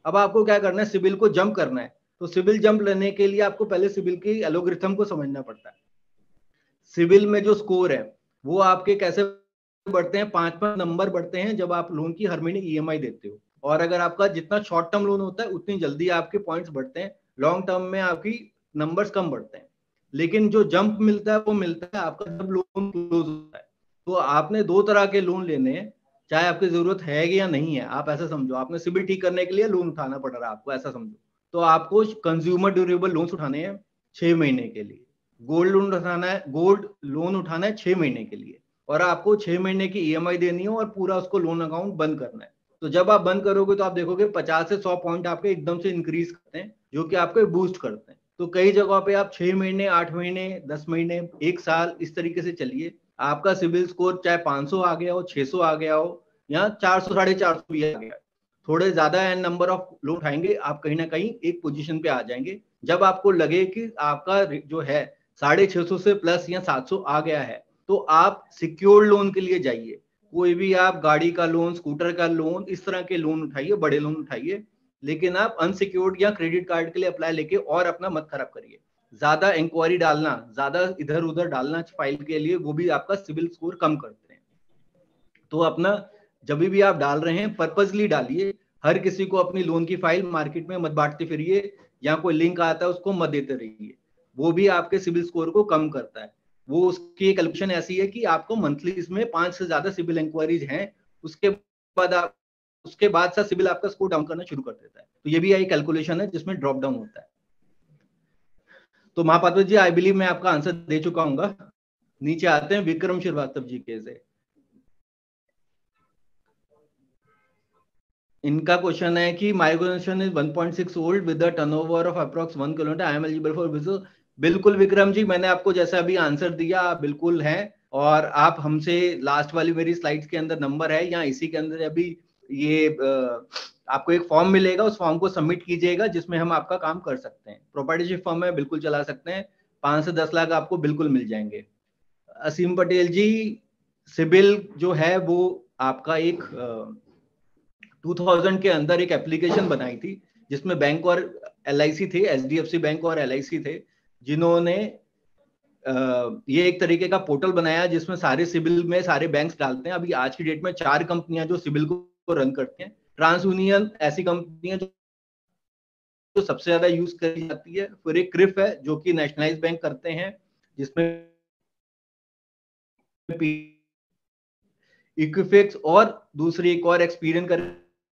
अब आपको क्या करना है, सिबिल को जंप करना है। तो सिबिल जंप लेने के लिए आपको पहले सिबिल की एल्गोरिथम को समझना पड़ता है। सिबिल में जो स्कोर है वो आपके कैसे बढ़ते हैं, 5 नंबर बढ़ते हैं जब आप लोन की हर महीने ईएमआई देते हो। और अगर आपका जितना शॉर्ट टर्म लोन होता है उतनी जल्दी आपके पॉइंट्स बढ़ते हैं, लॉन्ग टर्म में आपकी नंबर्स कम बढ़ते हैं। लेकिन जो जंप मिलता है वो मिलता है आपका जब लोन क्लोज होता है। तो आपने 2 तरह के लोन लेने हैं, चाहे आपकी जरूरत है या नहीं है। आप ऐसा समझो, आपने सिबिल ठीक करने के लिए लोन उठाना पड़ रहा है आपको, ऐसा समझो। तो आपको कंज्यूमर ड्यूरेबल लोन्स उठाने हैं 6 महीने के लिए, गोल्ड लोन उठाना है, गोल्ड लोन उठाना है 6 महीने के लिए, और आपको 6 महीने की ईएमआई देनी है और पूरा उसको लोन अकाउंट बंद करना है। तो जब आप बंद करोगे तो आप देखोगे 50 से 100 पॉइंट आपके एकदम से इंक्रीज करते हैं, जो कि आपको बूस्ट करते हैं। तो कई जगहों पे आप 6 महीने, 8 महीने, 10 महीने, 1 साल इस तरीके से चलिए, आपका सिबिल स्कोर चाहे 500 आ गया हो, 600 आ गया हो, या 400, 450 भी आ गया, थोड़े ज्यादा नंबर ऑफ लोन उठाएंगे, आप कहीं ना कहीं एक पोजीशन पे आ जाएंगे। जब आपको लगे कि आपका जो है 650 से प्लस या 700 आ गया है, तो आप सिक्योर्ड लोन के लिए जाइए। कोई भी आप गाड़ी का लोन, स्कूटर का लोन, इस तरह के लोन उठाइए, बड़े लोन उठाइए, लेकिन आप अनसिक्योर्ड या क्रेडिट कार्ड के लिए अप्लाई लेके और अपना मत खराब करिए। ज्यादा इंक्वायरी डालना, ज्यादा इधर उधर डालना फाइल के लिए, वो भी आपका सिबिल स्कोर कम करते हैं। तो अपना जब भी आप डाल रहे हैं पर्पसली डालिए। हर किसी को अपनी लोन की फाइल मार्केट में मत बांटते फिरिए, या कोई लिंक आता है उसको मत देते रहिए, वो भी आपके सिबिल स्कोर को कम करता है। वो उसकी कैलकुलेशन ऐसी है कि आपको मंथली इसमें 5 से ज्यादा सिबिल इंक्वायरीज हैं, उसके बाद सा सिबिल आपका स्कोर डाउन करना शुरू कर देता है। तो ये भी एक कैलकुलेशन है जिसमें ड्रॉप डाउन होता है। तो महापात्र जी, आई बिलीव मैं आपका आंसर दे चुका हूँ। नीचे आते हैं विक्रम श्रीवास्तव जी के से। इनका क्वेश्चन है कि my organisation is 1.6 old with the turnover of approx 1 kilometre, I am eligible for visit. बिल्कुल विक्रम जी, मैंने आपको जैसा अभी आंसर दिया, आप बिल्कुल हैं। और आप हमसे लास्ट वाली मेरी स्लाइड्स के अंदर नंबर है, या इसी के अंदर अभी ये आपको एक फॉर्म मिलेगा, उस फॉर्म को सबमिट कीजिएगा जिसमें हम आपका काम कर सकते हैं। प्रॉपर्टीशिप फॉर्म में बिल्कुल चला सकते हैं, 5 से 10 लाख आपको बिल्कुल मिल जाएंगे। असीम पटेल जी, सिबिल जो है वो आपका एक 2000 के अंदर एक एप्लीकेशन बनाई थी जिसमें बैंक और एलआईसी थे, एचडीएफसी बैंक और एलआईसी थे, जिन्होंने ये एक तरीके का पोर्टल बनाया जिसमें सारे सिबिल में सारे बैंक्स डालते हैं। अभी आज की डेट में 4 कंपनियां जो सिबिल को रन करती हैं। ट्रांस यूनियन ऐसी कंपनियां जो सबसे ज्यादा यूज करी जाती है, फिर एक क्रिफ है जो कि नेशनलाइज बैंक करते हैं, जिसमें इक्विफिक्स और दूसरी एक और एक्सपीरियंस कर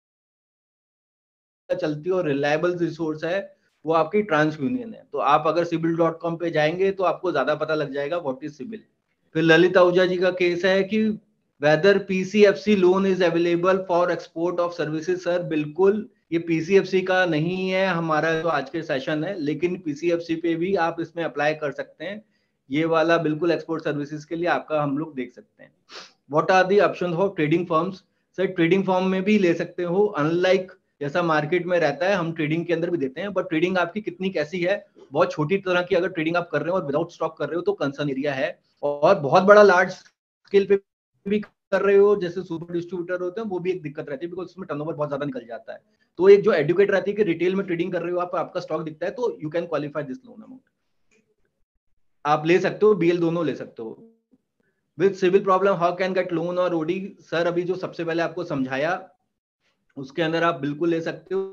चलती है और रिलायबल रिसोर्स है वो आपकी ट्रांस यूनियन है। तो आप अगर सिबिल.com पे जाएंगे तो आपको ज्यादा पता लग जाएगा व्हाट इज सिबिल। फिर ललित आहूजा जी का केस है कि whether PCFC loan is available for export of services. Sir बिल्कुल, ये पीसीएफसी का नहीं है हमारा जो आज के सेशन है, लेकिन पीसीएफसी पे भी आप इसमें अप्लाई कर सकते हैं। ये वाला बिल्कुल एक्सपोर्ट सर्विसेज के लिए आपका हम लोग देख सकते हैं। What are the option of trading firms. Sir trading firm में भी ले सकते हो, अनलाइक जैसा मार्केट में रहता है हम ट्रेडिंग के अंदर भी देते हैं, बट ट्रेडिंग आपकी कितनी कैसी है, बहुत छोटी तरह की अगर ट्रेडिंग आप कर रहे हो और विदाउट स्टॉक कर रहे हो तो कंसर्न एरिया है। और बहुत बड़ा लार्ज स्केल पे भी कर रहे हो जैसे सुपर डिस्ट्रीब्यूटर होते हैं, वो भी एक दिक्कत रहती है बिकॉज उसमें टर्नओवर बहुत ज्यादा निकल जाता है। तो एक जो एडुकेट रहती है कि रिटेल में ट्रेडिंग कर रहे हो आप, आपका स्टॉक दिखता है, तो you can qualify this loan amount, आप ले सकते हो, बीएल दोनों ले सकते हो। With civil problem how can get loan और ओडी। सर अभी जो सबसे पहले आपको समझाया उसके अंदर आप बिल्कुल ले सकते हो,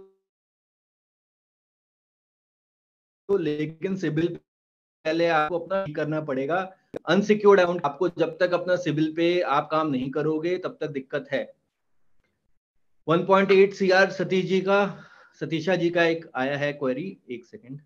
तो लेकिन सिबिल पहले आपको अपना करना पड़ेगा। अनसिक्योर्ड अमाउंट आपको जब तक अपना सिबिल पे आप काम नहीं करोगे तब तक दिक्कत है। 1.8 सीआर सतीशा जी का एक आया है क्वेरी, एक सेकेंड।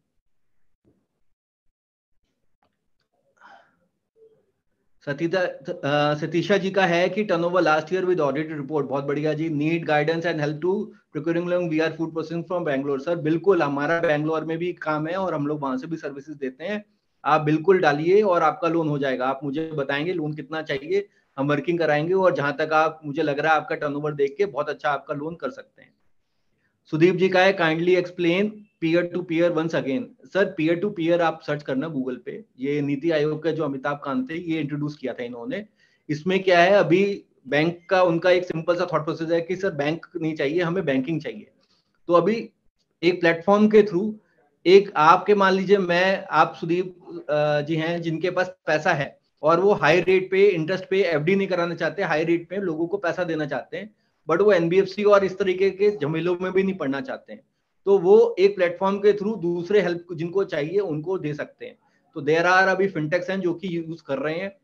सतीशा जी का है कि turnover last year with audited report. बहुत बढ़िया जी। Need guidance and help to procuring loan, we are food processing from Bangalore. Sir बिल्कुल, हमारा बैंगलोर में भी काम है और हम लोग वहां से भी सर्विसेज देते हैं। आप बिल्कुल डालिए और आपका लोन हो जाएगा। आप मुझे बताएंगे लोन कितना चाहिए, हम वर्किंग कराएंगे, और जहां तक आप मुझे लग रहा है आपका टर्नओवर देख के बहुत अच्छा आपका लोन कर सकते हैं। सुदीप जी का है kindly explain peer to peer once again. Sir peer to peer आप सर्च करना गूगल पे, ये नीति आयोग का जो अमिताभ कांत थे ये इंट्रोड्यूस किया था इन्होंने। इसमें क्या है, अभी बैंक का उनका एक सिंपल सा थॉट प्रोसेस है कि सर बैंक नहीं चाहिए, हमें बैंकिंग चाहिए। तो अभी एक प्लेटफॉर्म के थ्रू एक आपके मान लीजिए मैं आप सुदीप जी हैं जिनके पास पैसा है और वो हाई रेट पे इंटरेस्ट पे एफडी नहीं कराना चाहते, हाई रेट पे लोगों को पैसा देना चाहते हैं, बट वो एनबीएफसी और इस तरीके के झमेलों में भी नहीं पड़ना चाहते हैं, तो वो एक प्लेटफॉर्म के थ्रू दूसरे हेल्प जिनको चाहिए उनको दे सकते हैं। तो देयर आर अभी फिनटेक्स हैं जो कि यूज कर रहे हैं।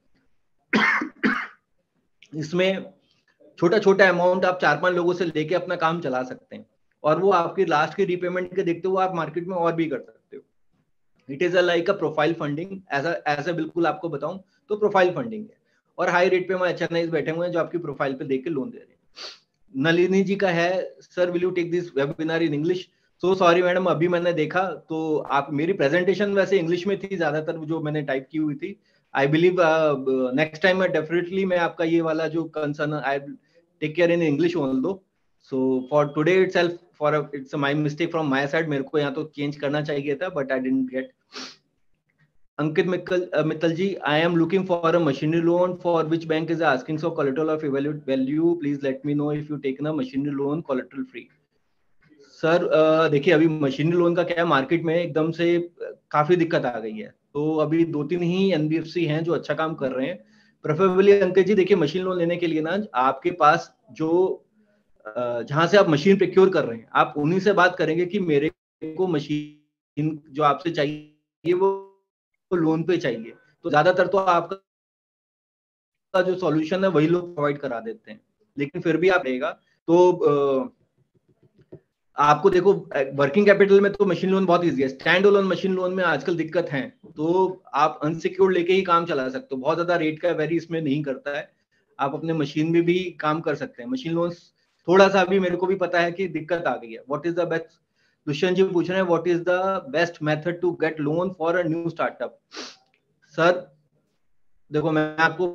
इसमें छोटा छोटा अमाउंट आप 4-5 लोगों से लेके अपना काम चला सकते हैं और वो आपकी लास्ट की रीपेमेंट के देखते हुए आप मार्केट में और भी कर सकते हो। It is like a profile funding, ऐसा बिल्कुल आपको बताऊं तो प्रोफाइल फंडिंग है, और हाई रेट पे हमारे एचएनआईज बैठे हुए हैं जो आपकी प्रोफाइल पे देख के लोन दे रहे हैं। नलिनी जी का है, sir will you take this webinar in English? So sorry madam, अभी मैंने देखा तो आप मेरी प्रेजेंटेशन वैसे इंग्लिश में थी ज्यादातर जो मैंने टाइप की हुई थी। I believe next time definitely मैं आपका ये वाला जो concern I take care in English own though. So for today itself for it's my mistake from my side, मेरे को यहाँ तो चेंज करना चाहिए था but I didn't get. Ankit Mittal ji, I am looking for a machinery loan for which bank is asking for collateral of evaluate value. Please let me know if you taken a machinery loan collateral free. Sir देखिए अभी मशीनरी लोन का क्या है, मार्केट में एकदम से काफी दिक्कत आ गई है, तो अभी 2-3 ही एनबीएफसी हैं जो अच्छा काम कर रहे हैं। प्रेफरेबली अंकित जी देखिए मशीन लोन लेने के लिए ना आपके पास जो जहां से आप मशीन प्रोक्योर कर रहे हैं आप उन्हीं से बात करेंगे कि मेरे को मशीन जो आपसे चाहिए वो लोन पे चाहिए, तो ज्यादातर तो आपका जो सॉल्यूशन है वही लोग प्रोवाइड करा देते हैं, लेकिन फिर भी आप रहेगा तो आपको देखो वर्किंग कैपिटल में तो मशीन लोन बहुत इजी है, स्टैंड अलोन मशीन लोन में आजकल दिक्कत है, तो आप अनसिक्योर्ड लेके ही काम चला सकते हो, बहुत ज्यादा रेट का वेरी इसमें नहीं करता है, आप अपने मशीन में भी काम कर सकते हैं। मशीन लोन थोड़ा सा अभी मेरे को भी पता है कि दिक्कत आ गई है। What is the best, Dushyant ji पूछ रहे हैं what is the best method to get loan for a new startup? Sir देखो मैं आपको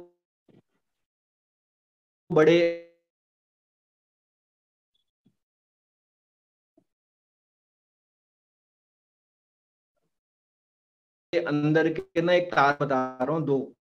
बड़े अंदर के ना एक तार बता रहा हूँ, 2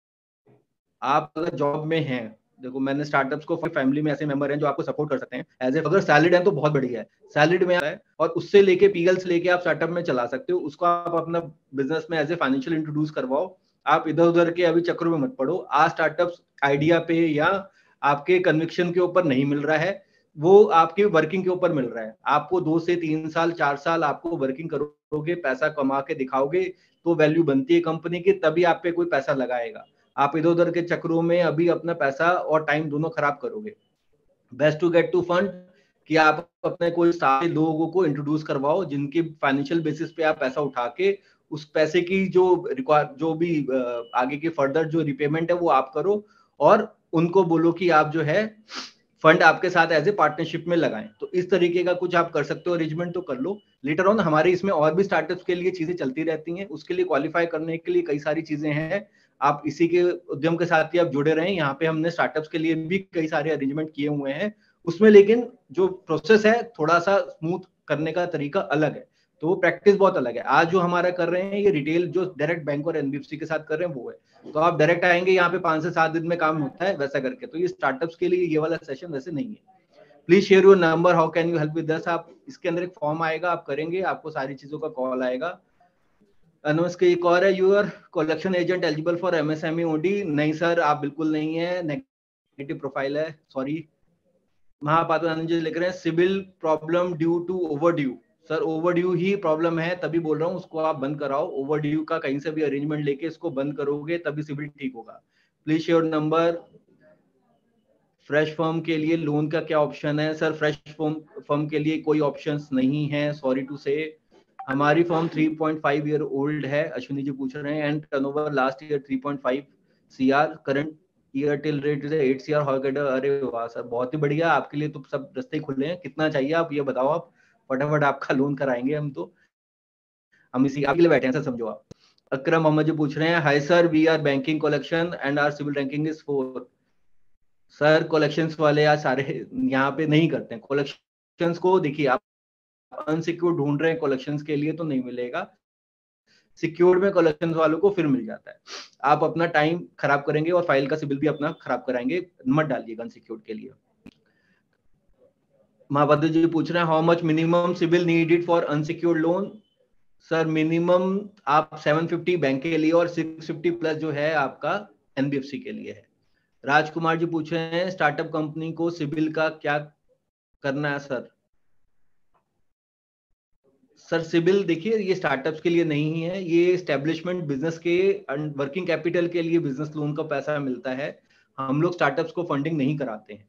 आप अगर जॉब में हैं, देखो मैंने स्टार्टअप्स को फैमिली में ऐसे मेंबर हैं जो आपको सपोर्ट कर सकते हैं एज ए, अगर सैलरीड है तो बहुत बढ़िया है, सैलरीड में है और उससे लेके पीएल से लेके आप स्टार्टअप में चला सकते हो, उसको आप अपना बिजनेस में एज ए फाइनेंशियल इंट्रोड्यूस करवाओ, आप इधर उधर के अभी चक्रों में मत पड़ो। आज स्टार्टअप्स आइडिया पे या आपके कन्विक्शन के ऊपर नहीं मिल रहा है, वो आपके वर्किंग के ऊपर मिल रहा है, आपको 2 से 3 साल 4 साल आपको वर्किंग करोगे, पैसा कमा के दिखाओगे तो वैल्यू बनती है कंपनी की, तभी आप पे कोई पैसा लगाएगा, आप इधर उधर के चक्रों में अभी अपना पैसा और टाइम दोनों खराब करोगे। Best to get to fund कि आप अपने कोई सारे लोगों को इंट्रोड्यूस करवाओ जिनके फाइनेंशियल बेसिस पे आप पैसा उठा के उस पैसे की जो भी आगे की फर्दर जो रिपेमेंट है वो आप करो, और उनको बोलो कि आप जो है फंड आपके साथ एज ए पार्टनरशिप में लगाएं, तो इस तरीके का कुछ आप कर सकते हो, अरेंजमेंट तो कर लो। लेटर ऑन हमारे इसमें और भी स्टार्टअप्स के लिए चीजें चलती रहती हैं, उसके लिए क्वालिफाई करने के लिए कई सारी चीजें हैं, आप इसी के उद्यम के साथ ही आप जुड़े रहें। यहाँ पे हमने स्टार्टअप्स के लिए भी कई सारे अरेंजमेंट किए हुए हैं, उसमें लेकिन जो प्रोसेस है थोड़ा सा स्मूथ करने का तरीका अलग है, तो वो प्रैक्टिस बहुत अलग है। आज जो हमारा कर रहे हैं ये रिटेल जो डायरेक्ट बैंक और एनबीएफसी के साथ कर रहे हैं वो है, तो आप डायरेक्ट आएंगे यहाँ पे 5 से 7 दिन में काम होता है वैसा करके, तो ये स्टार्टअप्स के लिए ये वाला सेशन वैसे नहीं है। Please share your number, how can you help with us, आप इसके अंदर एक फॉर्म आएगा, आप करेंगे, आपको सारी चीजों का कॉल आएगा। अनुष्का एक और है, your collection agent eligible for MSME OD? नहीं सर आप बिल्कुल नहीं है, नेगेटिव प्रोफाइल है, सॉरी। महापात्र जी लिख रहे हैं CIBIL problem due to overdue. Sir overdue ही प्रॉब्लम है, तभी बोल रहा हूँ उसको आप बंद कराओ, ओवर ड्यू का कहीं से भी अरेंजमेंट लेके इसको बंद करोगे तभी सिविल ठीक होगा। Please share number. Fresh firm के लिए लोन का क्या ऑप्शन है? सर फ्रेश फर्म के लिए कोई ऑप्शंस नहीं है, सॉरी टू से। हमारी फर्म 3.5 ईयर ओल्ड है, अश्विनी जी पूछ रहे हैं, and turnover last year 3.5 CR, current year till rate is 8 CR, how can, अरे वाह सर बहुत ही बढ़िया, आपके लिए तो सब रास्ते खुले हैं, कितना चाहिए आप ये बताओ, आप फटाफट आपका लोन कराएंगे हम, तो हम इसी आपके लिए बैठे हैं सर, समझो आप। अकरम मोहम्मद जी पूछ रहे हैं hi sir, we are banking collection and our CIBIL ranking is 4। Sir collections वाले आज सारे यहाँ पे नहीं करते हैं कलेक्शंस को, देखिए आप अनसिक्योर्ड ढूंढ रहे हैं कलेक्शंस के लिए तो नहीं मिलेगा, सिक्योर्ड में कलेक्शंस वालों को फिर मिल जाता है, आप अपना टाइम खराब करेंगे और फाइल का सिबिल भी अपना खराब कराएंगे, मत डालिएगा अनसिक्योर्ड के लिए। महापात्र जी पूछ रहे हैं how much minimum CIBIL needed for unsecured loan. Sir minimum आप 750 बैंक के लिए और 650 प्लस जो है आपका एनबीएफसी के लिए है। राजकुमार जी पूछ रहे हैं स्टार्टअप कंपनी को सिबिल का क्या करना है सर। सर सिबिल देखिए ये स्टार्टअप्स के लिए नहीं है, ये एस्टेब्लिशमेंट बिजनेस के वर्किंग कैपिटल के लिए बिजनेस लोन का पैसा मिलता है। हम लोग स्टार्टअप्स को फंडिंग नहीं कराते हैं।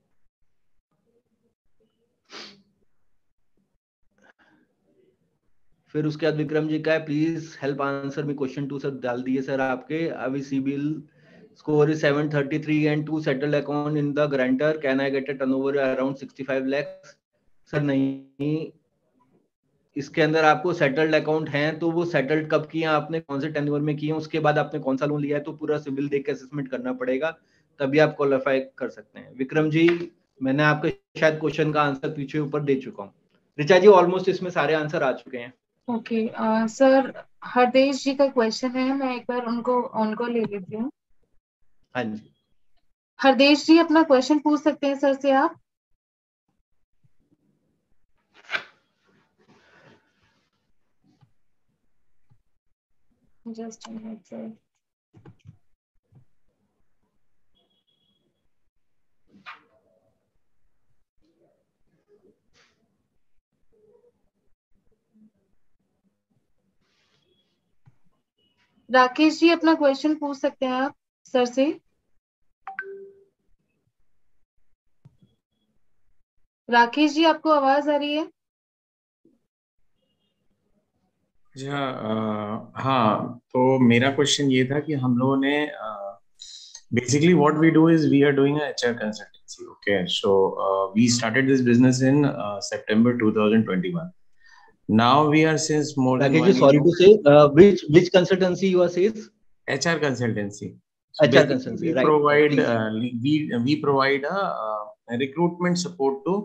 फिर उसके बाद विक्रम जी का है please help answer me question 2 sir डाल दिए सर आपके। अभी CIBIL score is 733 and 2 settled account in the grantor, can I get a turnover around 65 lakh. Sir नहीं, इसके अंदर आपको सेटल्ड अकाउंट हैं तो वो सेटल्ड कब किए आपने, कौन से टेन्योर में किए, उसके बाद आपने कौन सा लोन लिया है, तो पूरा सिविल देख के असेसमेंट करना पड़ेगा, तभी आप क्वालिफाई कर सकते हैं। विक्रम जी मैंने आपके शायद क्वेश्चन का आंसर पीछे ऊपर दे चुका हूँ। ऋचा जी ऑलमोस्ट इसमें सारे आंसर आ चुके हैं। ओके सर हरदेश जी का क्वेश्चन है, मैं एक बार उनको ले लेती हूँ। हाँ जी हरदेश जी अपना क्वेश्चन पूछ सकते हैं सर से आप। Just sir. राकेश जी अपना क्वेश्चन पूछ सकते हैं आप सर से। राकेश जी आपको आवाज आ रही है? जी हाँ हाँ, तो मेरा क्वेश्चन ये था कि हम लोगों ने basically what we do is we are doing a HR consultancy. Okay, so we started this business in September 2021. Now we are since more than 1 year. Sorry to say, which consultancy you are says? HR consultancy. So HR consultancy, we right? provide we provide a recruitment support to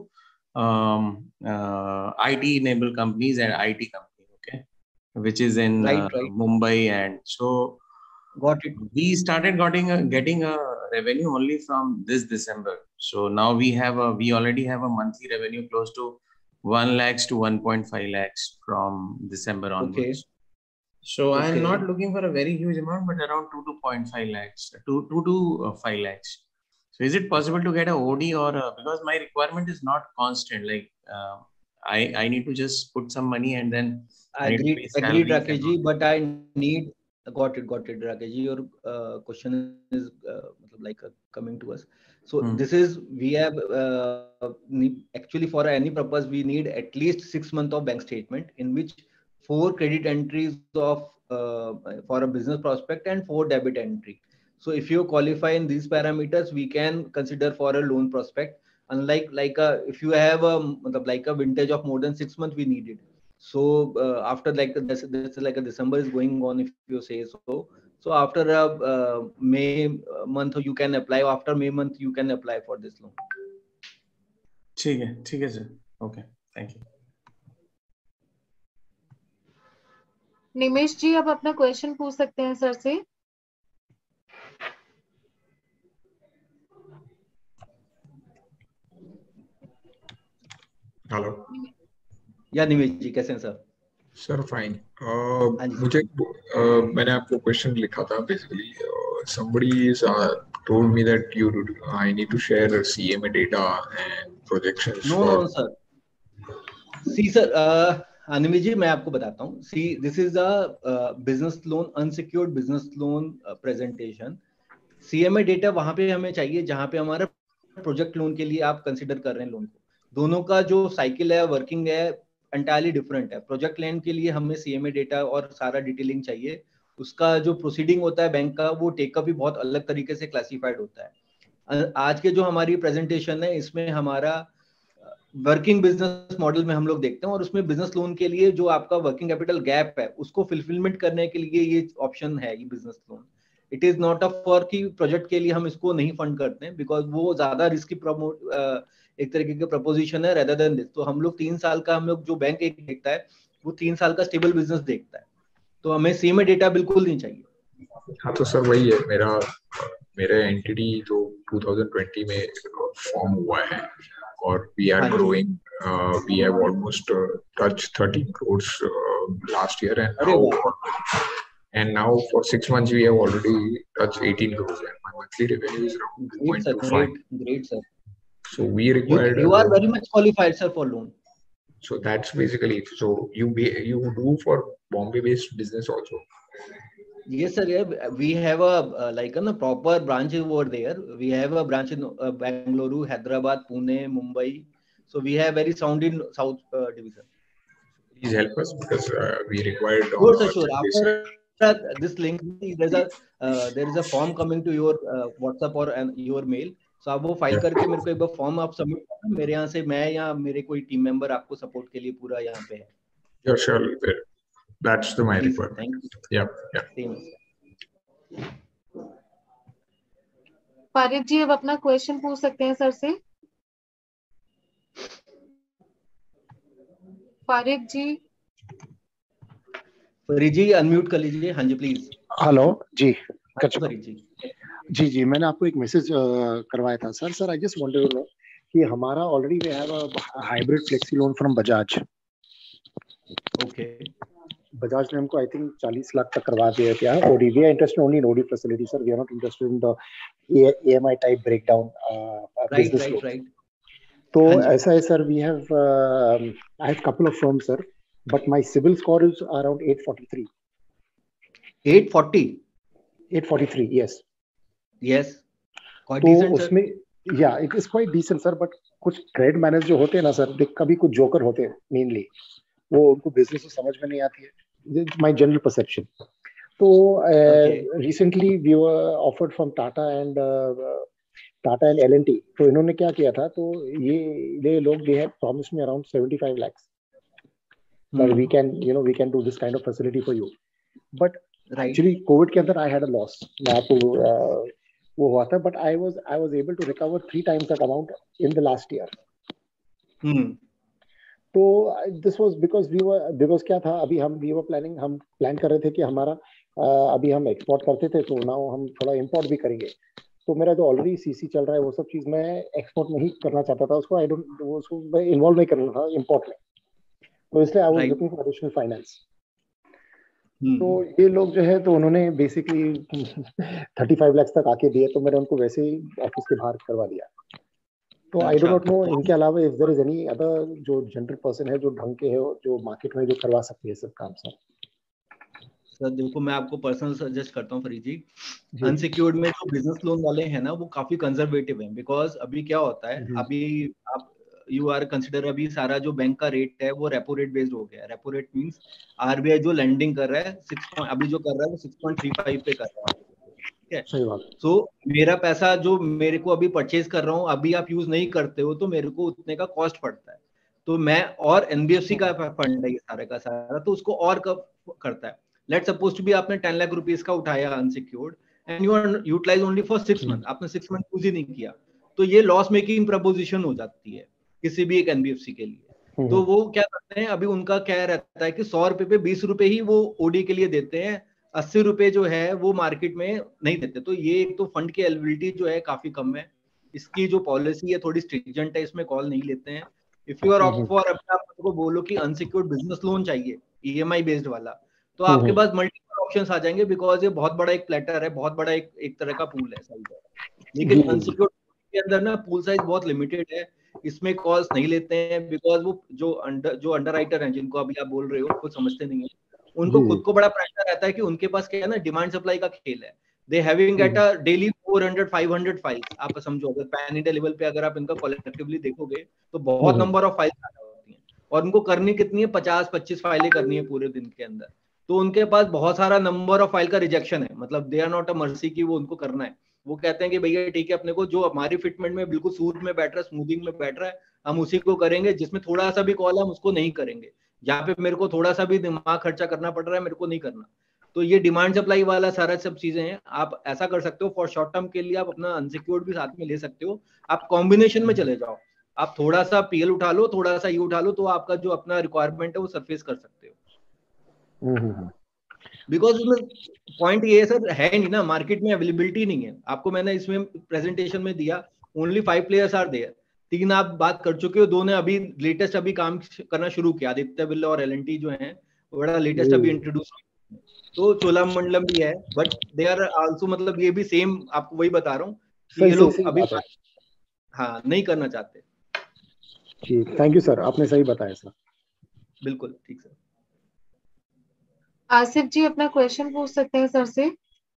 IT enabled companies and IT companies. Okay, which is in Mumbai, and so. Got it. We started getting a revenue only from this December. So now we already have a monthly revenue close to 1 lakhs to 1.5 lakhs from December onwards. Okay. So I am not looking for a very huge amount, but around 2 to 0.5 lakhs, 2 to 5 lakhs. So is it possible to get a OD or because my requirement is not constant, like I need to just put some money and then agreed Rakesh ji, but I need. Got it Rakesh ji, your question is coming to us. So this is, we have actually for any purpose we need at least 6 months of bank statement in which 4 credit entries of for a business prospect and 4 debit entry. So if you qualify in these parameters, we can consider for a loan prospect. Unlike if you have a vintage of more than 6 months, we need it. So after that's like a December is going on, if you say so. So after May month you can apply. After May month you can apply for this loan. ठीक है sir. Okay, thank you. निमेश जी आप अपना क्वेश्चन पूछ सकते हैं सर से। हेलो या निमेश जी कैसे हैं सर? Sir fine. मुझे मैंने आपको क्वेश्चन लिखा था basically. somebody is told me that I need to share CMA data and projections. No sir. See sir, Nimesh ji मैं आपको बताता हूँ। See this is a business loan, unsecured business loan presentation. CMA data वहां पे हमें चाहिए जहां पे हमारा प्रोजेक्ट लोन के लिए आप कंसिडर कर रहे हैं लोन को। दोनों का जो साइकिल है, वर्किंग है, एंटायरली डिफरेंट है। प्रोजेक्ट लोन के लिए हमें CMA डेटा और सारा डिटेलिंग चाहिए। उसका जो प्रोसीडिंग होता है बैंक का, वो टेकअप भी बहुत अलग तरीके से क्लासिफाइड होता है। आज के जो हमारी प्रेजेंटेशन है इसमें हमारा वर्किंग बिजनेस मॉडल में हम लोग देखते हैं, और उसमें बिजनेस लोन के लिए जो आपका वर्किंग कैपिटल गैप है उसको फुलफिलमेंट करने के लिए ये ऑप्शन है, ये business loan. It is not a for की प्रोजेक्ट के लिए हम इसको नहीं फंड करते हैं, बिकॉज वो ज्यादा रिस्की एक तरीके का प्रपोजिशन है रेदर देन दिस। तो हम लोग 3 साल का, हम लोग जो बैंक एक देखता है वो 3 साल का स्टेबल बिजनेस देखता है, तो हमें CMA डेटा बिल्कुल नहीं चाहिए। हाँ तो सर वही है, मेरा एंटिटी जो 2020 में फॉर्म हुआ है or we are हाँ जी। growing. We have almost touched 30 crores last year, अरे वाह, and now for 6 months we have already touched 18 crores, and my monthly revenue is around great sir, 2.25. great sir. So we You required. you are very much qualified sir for loan. So that's basically it. So you do for Bombay-based business also. Yes sir, yeah, we have a like a proper branch over there. We have a branch in Bangalore, Hyderabad, Pune, Mumbai. So we have very sound in South division. Please help us because we required. Sure sir, sure. After this link, there is a form coming to your WhatsApp or your mail. So आप वो फाइल करके मेरे को एक बार फॉर्म आप सबमिट करना, मेरे यहाँ से मैं या मेरे कोई टीम मेंबर आपको सपोर्ट के लिए पूरा यहाँ पे है. Yeah, sure. That's my requirement. Thank you. Yeah. Same. फारिद जी अब अपना क्वेश्चन पूछ सकते हैं सर से. फारिद जी अनम्यूट कर लीजिए. हाँ जी प्लीज. हेलो जी. फरीद जी मैंने आपको एक मैसेज करवाया था sir. I just wanted to know कि हमारा already we have a hybrid flexi loan from Bajaj. Okay. Bajaj ने हमको आई थिंक 40 लाख तक करवा दिया क्या है. OD we are interested only in OD facility sir. We are not interested in the EMI type breakdown business loan. Right. तो ऐसा है sir. We have I have couple of firms sir, but my CIBIL score is around 843. 843 yes. Quite तो decent, उसमें या it is quite decent sir. But कुछ क्रेडिट मैनेजर जो होते हैं ना सर, कभी कुछ जोकर होते हैं मेनली. वो उनको बिजनेस समझ में नहीं आती है. My general perception. तो recently we were offered from Tata and L&T. तो इन्होंने क्या किया था, तो ये लोग they have promised me around 75 lakhs that we can do this kind of facility for you. But actually Covid के अंदर I had a loss. मैं आपको वो हुआ था, but I was able to recover 3 times that amount in the last year. तो this was because क्या था, अभी हम प्लान कर रहे थे कि हमारा अभी हम एक्सपोर्ट करते थे, तो नाउ हम थोड़ा इंपोर्ट भी करेंगे. तो मेरा जो ऑलरेडी सीसी चल रहा है वो सब चीज मैं एक्सपोर्ट में ही करना चाहता था. उसको मैं इन्वॉल्व नहीं करना था इंपोर्ट में. तो इसलिए I was looking for additional finance. तो ये लोग जो है, तो उन्होंने बेसिकली 35 लाख तक आके दिए. तो मैंने उनको वैसे ही ऑफिस के बाहर करवा दिया. तो आई डो नॉट नो इनके अलावा if there is any other जो जनरल पर्सन है जो ढंग के है, जो मार्केट में जो करवा सकती है सब काम. सर देखो, मैं आपको पर्सनल सजेस्ट करता हूँ फरीद जी. अनसिक्योर्ड में जो बिजनेस लोन वाले हैं ना, वो काफी कंजर्वेटिव हैं. बिकॉज अभी क्या होता है, अभी आप यू आर कंसिडर, अभी सारा जो बैंक का रेट है वो रेपो रेट बेस्ड हो गया है. रेपो रेट मींस आरबीआई जो लेंडिंग कर रहा है अभी जो कर रहा है वो 6.35 पे कर रहा है. ठीक है, सही बात. सो मेरा पैसा जो मेरे को अभी परचेज कर रहा हूँ, अभी आप यूज नहीं करते हो, तो मेरे को उतने का कॉस्ट पड़ता है. तो मैं, और एनबीएफसी का फंड है ये सारा का सारा, तो उसको और कब करता है. लेट्स सपोज टू बी आपने 10 लाख रुपीस का उठाया unsecured and you are utilize only for 6 month. आपने 6 मंथ यूज ही नहीं किया, तो ये लॉस मेकिंग प्रपोजिशन हो जाती है किसी भी एक एनबीएफसी के लिए. तो वो क्या करते हैं, अभी उनका क्या रहता है कि 100 रुपए पे 20 रुपए ही वो ओडी के लिए देते हैं. 80 रुपए जो है वो मार्केट में नहीं देते. तो ये एक तो फंड की एलिजिबिलिटी जो है काफी कम है. इसकी जो पॉलिसी है थोड़ी स्ट्रिंजेंट है, इसमें कॉल नहीं लेते हैं. If you are opt for, अपने आप को बोलो कि अनसिक्योर्ड बिजनेस लोन चाहिए EMI बेस्ड वाला, तो आपके पास मल्टीपल ऑप्शंस आ जाएंगे. बिकॉज ये बहुत बड़ा एक प्लेटर है, बहुत बड़ा एक तरह का पूल है साइज. लेकिन अनसिक्योर्ड के अंदर ना पूल साइज बहुत लिमिटेड है. इसमें कॉल्स नहीं लेते हैं. बिकॉज वो जो अंडर राइटर हैं, जिनको अभी आप बोल रहे हो, कुछ समझते नहीं है. उनको खुद को बड़ा प्रेशर रहता है कि उनके पास क्या है ना, डिमांड सप्लाई का खेल है. They having at a daily 400-500 files. आप समझो, अगर पैन इंडिया लेवल पे अगर आप इनका कलेक्टिवली देखोगे तो बहुत नंबर ऑफ फाइल्स होती हैं. और उनको करनी कितनी है, 50-25 फाइलें करनी है पूरे दिन के अंदर. तो उनके पास बहुत सारा नंबर ऑफ फाइल का रिजेक्शन है. मतलब they are not a mercy की वो उनको करना है. वो कहते हैं कि भैया ठीक है, अपने को जो हमारी फिटमेंट में बिल्कुल सूद में बैठ रहा है, स्मूथिंग में बैठ रहा है, हम उसी को करेंगे. जिसमें थोड़ा सा भी कॉल है हम उसको नहीं करेंगे. जहाँ पे मेरे को थोड़ा सा भी दिमाग खर्चा करना पड़ रहा है, मेरे को नहीं करना. तो ये डिमांड सप्लाई वाला सारा सब चीजें हैं. आप ऐसा कर सकते हो, फॉर शॉर्ट टर्म के लिए आप अपना अनसिक्योर्ड भी साथ में ले सकते हो. आप कॉम्बिनेशन में चले जाओ. आप थोड़ा सा PL उठा लो, थोड़ा सा ये उठा लो, तो आपका जो अपना रिक्वायरमेंट है वो सरफेस कर सकते हो. बिकॉज उसमें पॉइंट ये है सर, है नहीं ना, मार्केट में अवेलेबिलिटी नहीं है. आपको मैंने इसमें प्रेजेंटेशन में दिया, ओनली 5 प्लेयर्स आर देयर. 3 आप बात कर चुके हो, 2 ने अभी लेटेस्ट अभी काम करना शुरू किया, आदित्य बिरला और L&T जो है बड़ा लेटेस्ट अभी इंट्रोड्यूस, तो चोलामंडलम भी है, बट दे आर आल्सो, मतलब ये भी सेम, आपको वही बता रहा हूँ कि ये लोग अभी हाँ नहीं करना चाहते। ठीक, थैंक यू सर, आपने सही बताया सर। बिल्कुल ठीक सर। आसिफ जी अपना क्वेश्चन पूछ सकते हैं सर से।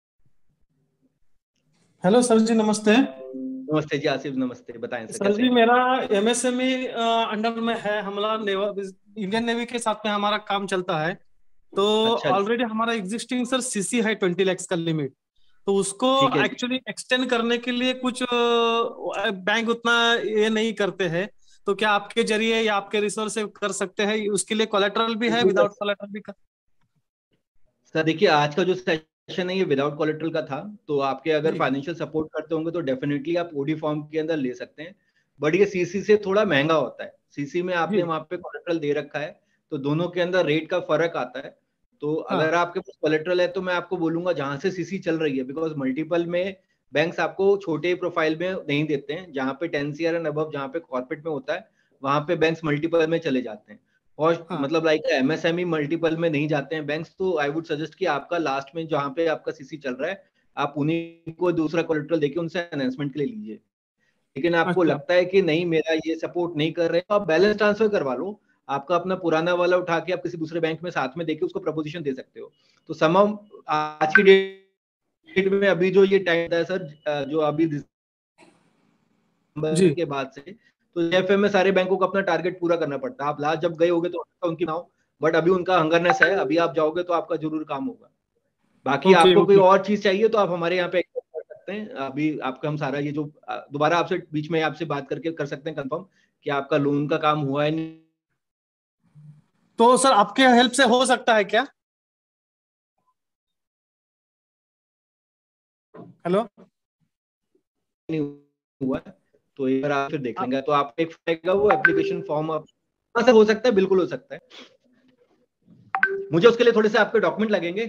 हेलो सर जी, नमस्ते। नमस्ते जी आसिफ, नमस्ते, बताएं सर जी, मेरा MSME अंडर में है, हमारा इंडियन नेवी के साथ में हमारा काम चलता है। तो ऑलरेडी हमारा एग्जिस्टिंग सर CC है 20 लाख का लिमिट, तो उसको एक्चुअली एक्सटेंड करने के लिए कुछ बैंक उतना ये नहीं करते हैं, तो क्या आपके जरिए या आपके रिसोर्स से कर सकते हैं? उसके लिए कोलेटरल भी है, विदाउट कोलेटरल भी कर? सर देखिए, आज का जो सेशन है ये विदाउट कोलेटरल का था, तो आपके अगर फाइनेंशियल सपोर्ट करते होंगे तो डेफिनेटली आप OD फॉर्म के अंदर ले सकते हैं, बट ये CC से थोड़ा महंगा होता है। CC में आपने वहां पे कोलेटरल दे रखा है, तो दोनों के अंदर रेट का फर्क आता है। तो अगर आपके पास कोलेटरल है तो मैं आपको बोलूंगा जहां से CC चल रही है, बिकॉज मल्टीपल में बैंक्स आपको छोटे प्रोफाइल में नहीं देते हैं, जहां पे 10 CR एंड अबव, जहां पे कॉर्पोरेट में होता है वहां पे बैंक्स मल्टीपल में चले जाते हैं, और मतलब लाइक MSME मल्टीपल में नहीं जाते हैं बैंक्स। तो आई वुड सजेस्ट कि आपका लास्ट में जहां पे आपका CC चल रहा है, आप उन्हीं को दूसरा कोलेटरल देके उनसे अनाउंसमेंट के लिए लीजिए। लेकिन आपको लगता है कि नहीं मेरा ये सपोर्ट नहीं कर रहे, तो आप बैलेंस ट्रांसफर करवा लो, आपका अपना पुराना वाला उठा के आप किसी दूसरे बैंक में साथ में देके उसको प्रपोजिशन दे सकते हो। तो सम आज की डेट में अभी जो ये टाइम है सर, जो अभी दिसंबर के बाद से, तो JFM में सारे बैंकों को अपना टारगेट पूरा करना पड़ता है। आप लास्ट जब गए होगे तो उनकी नाव, बट अभी उनका हंगरनेस है, अभी आप जाओगे तो आपका जरूर काम होगा। बाकी आपको कोई और चीज चाहिए तो आप हमारे यहाँ पे कर सकते हैं। अभी आपका हम सारा ये जो दोबारा आपसे बीच में आपसे बात करके कर सकते हैं कंफर्म कि आपका लोन का काम हुआ है नहीं। तो सर आपके हेल्प से हो सकता है क्या? हेलो, नहीं हुआ तो एक बार आप फिर देख लेंगे, तो आप एक वो एप्लीकेशन फॉर्म आप, हाँ सर हो सकता है, बिल्कुल हो सकता है। मुझे उसके लिए थोड़े से आपके डॉक्यूमेंट लगेंगे।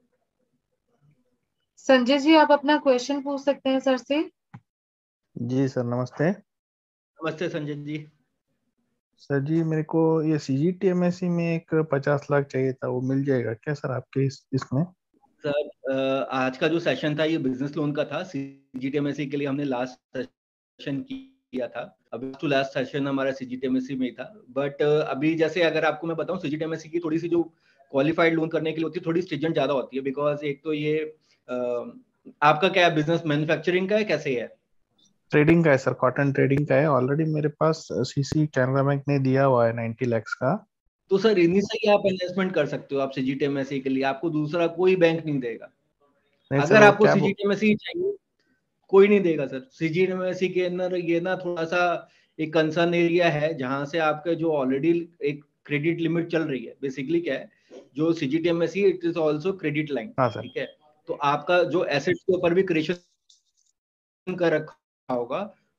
संजय जी आप अपना क्वेश्चन पूछ सकते हैं सर से। जी सर, नमस्ते। नमस्ते संजय जी। सर जी, मेरे को ये CGTMSE में एक 50 लाख चाहिए था, वो मिल जाएगा क्या सर आपके इसमें? सर आज का जो सेशन था ये बिजनेस लोन का था, CGTMSE के लिए हमने लास्ट सेशन किया था, अभी तो लास्ट सेशन हमारा CGTMSE में ही था। बट अभी जैसे अगर आपको मैं बताऊं, CGTMSE की थोड़ी सी जो क्वालिफाइड लोन करने के लिए होती है, थोड़ी स्ट्रिजेंट ज्यादा होती है, बिकॉज एक तो ये आपका क्या है, बिजनेस मैन्युफैक्चरिंग का है, कैसे है? ट्रेडिंग का है सर, कॉटन ट्रेडिंग का है। ऑलरेडी मेरे पास CC कैनरा बैंक ने दिया हुआ है 90 लाख का। तो सर इन्हीं से ही आप इन्वेस्टमेंट कर सकते हो आप CGTMSE के लिए, आपको दूसरा कोई बैंक नहीं देगा। अगर आपको CGTMSE चाहिए कोई नहीं देगा सर। CGTMSE के अंदर ये ना थोड़ा सा एक कंसर्न एरिया है, जहां से आपके जो ऑलरेडी एक क्रेडिट लिमिट चल रही है। बेसिकली क्या है, जो CGTMSE it is also credit line, ठीक है? तो आपका जो एसेट्स के ऊपर भी क्रिएशन कर रखा होगा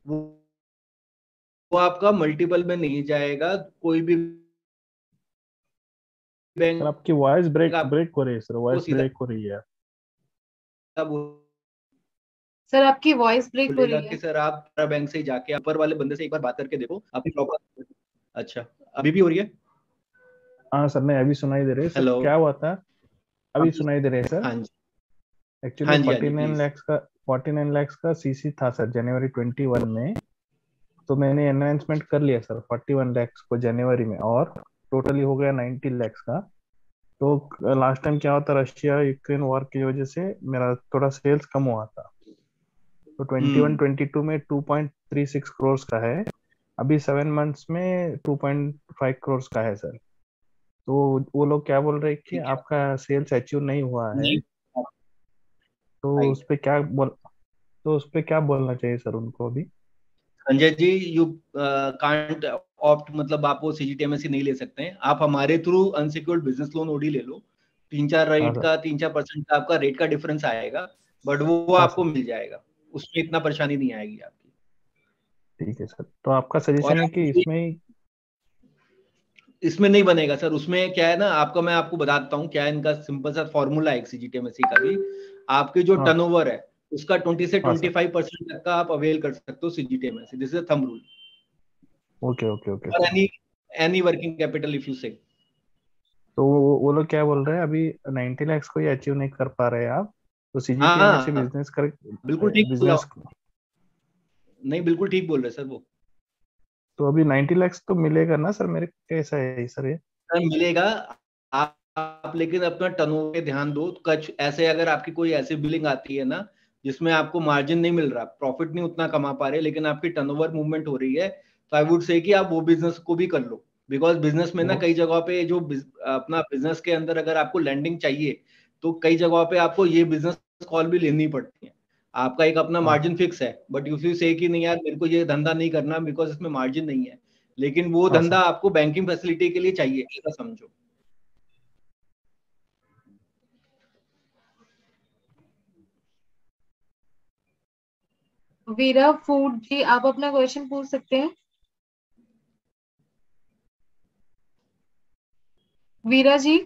वो आपका मल्टीपल में नहीं जाएगा। कोई भी बैंक, आपकी वॉइस ब्रेक हो रही है सर, वॉइस ब्रेक हो रही है। सर आपकी वॉइस ब्रेक हो रही है कि सर आप बैंक से जाके ऊपर वाले बंदे से एक बार बात करके देखो आपकी प्रॉपर। अच्छा, अभी भी हो रही है? हाँ सर, नहीं अभी सुनाई दे रही है सर। क्या हुआ था, अभी सुनाई दे रही है सर? हाँ जी। एक्चुअली 49 लाख का CC था सर जनवरी 21 में, तो मैंने एनहांसमेंट कर लिया सर 41 लाख को जनवरी में, और टोटली हो गया 90 लाख का। तो लास्ट टाइम क्या होता, रशिया यूक्रेन वॉर की वजह से मेरा थोड़ा सेल्स कम हुआ था, तो 21-22 में 2.36 करोड़ का है, अभी 7 मंथ्स में 2.5 करोड़ का है सर। तो वो लोग क्या बोल रहे हैं कि आपका सेल्स अचीव नहीं हुआ है, तो उस पे क्या बोलना चाहिए सर उनको अभी? Sanjay ji, you can't opt, मतलब आप वो CGTMSE नहीं ले सकते हैं। आप हमारे through unsecured business loan OD ले लो, 3-4 रेट का 3-4% का आपका रेट का डिफरेंस आएगा, बट वो आपको मिल जाएगा, उसमें इतना परेशानी नहीं आएगी आपकी। ठीक है सर, तो आपका सजेशन है कि इसमें नहीं बनेगा सर। उसमें क्या है ना, मैं आपको बताता हूँ क्या है इनका सिंपल सा फॉर्मूला है CGTMSE का भी। आपके जो टर्नओवर है उसका 20 से 25% तक का आप अवेल कर सकते हो CGTMSE, this is a thumb rule, okay okay okay. और any working capital if you say. तो वो लोग क्या बोल रहे हैं, अभी 90 लाख को ही अचीव नहीं कर पा रहे हैं आप, तो सीजीपीएमए से बिजनेस कर, बिल्कुल ठीक बिजनेस नहीं, बिल्कुल ठीक बोल रहे सर वो। तो अभी 90 लाख तो मिलेगा ना सर मेरे, कैसा है सर ये? सर मिलेगा, आप लेकिन अपना टर्नओवर पे ध्यान दो। कुछ ऐसे अगर आपकी कोई ऐसी बिलिंग आती है ना जिसमें आपको मार्जिन नहीं मिल रहा, प्रॉफिट नहीं उतना कमा पा रहे, लेकिन आपकी टर्नओवर मूवमेंट हो रही है, तो आई वुड से कि आप वो बिजनेस को भी कर लो। बिकॉज बिजनेस में ना कई जगह पे जो अपना बिजनेस के अंदर अगर आपको लैंडिंग चाहिए तो कई जगह पे आपको ये बिजनेस कॉल भी लेनी पड़ती है। आपका एक अपना मार्जिन फिक्स है, बट इफ यू से कि नहीं यार मेरे को ये धंधा नहीं करना बिकॉज इसमें मार्जिन नहीं है, लेकिन वो धंधा आपको बैंकिंग फैसिलिटी के लिए चाहिए, ऐसा समझो। वीरा फूड जी, आप अपना क्वेश्चन पूछ सकते हैं। वीरा जी।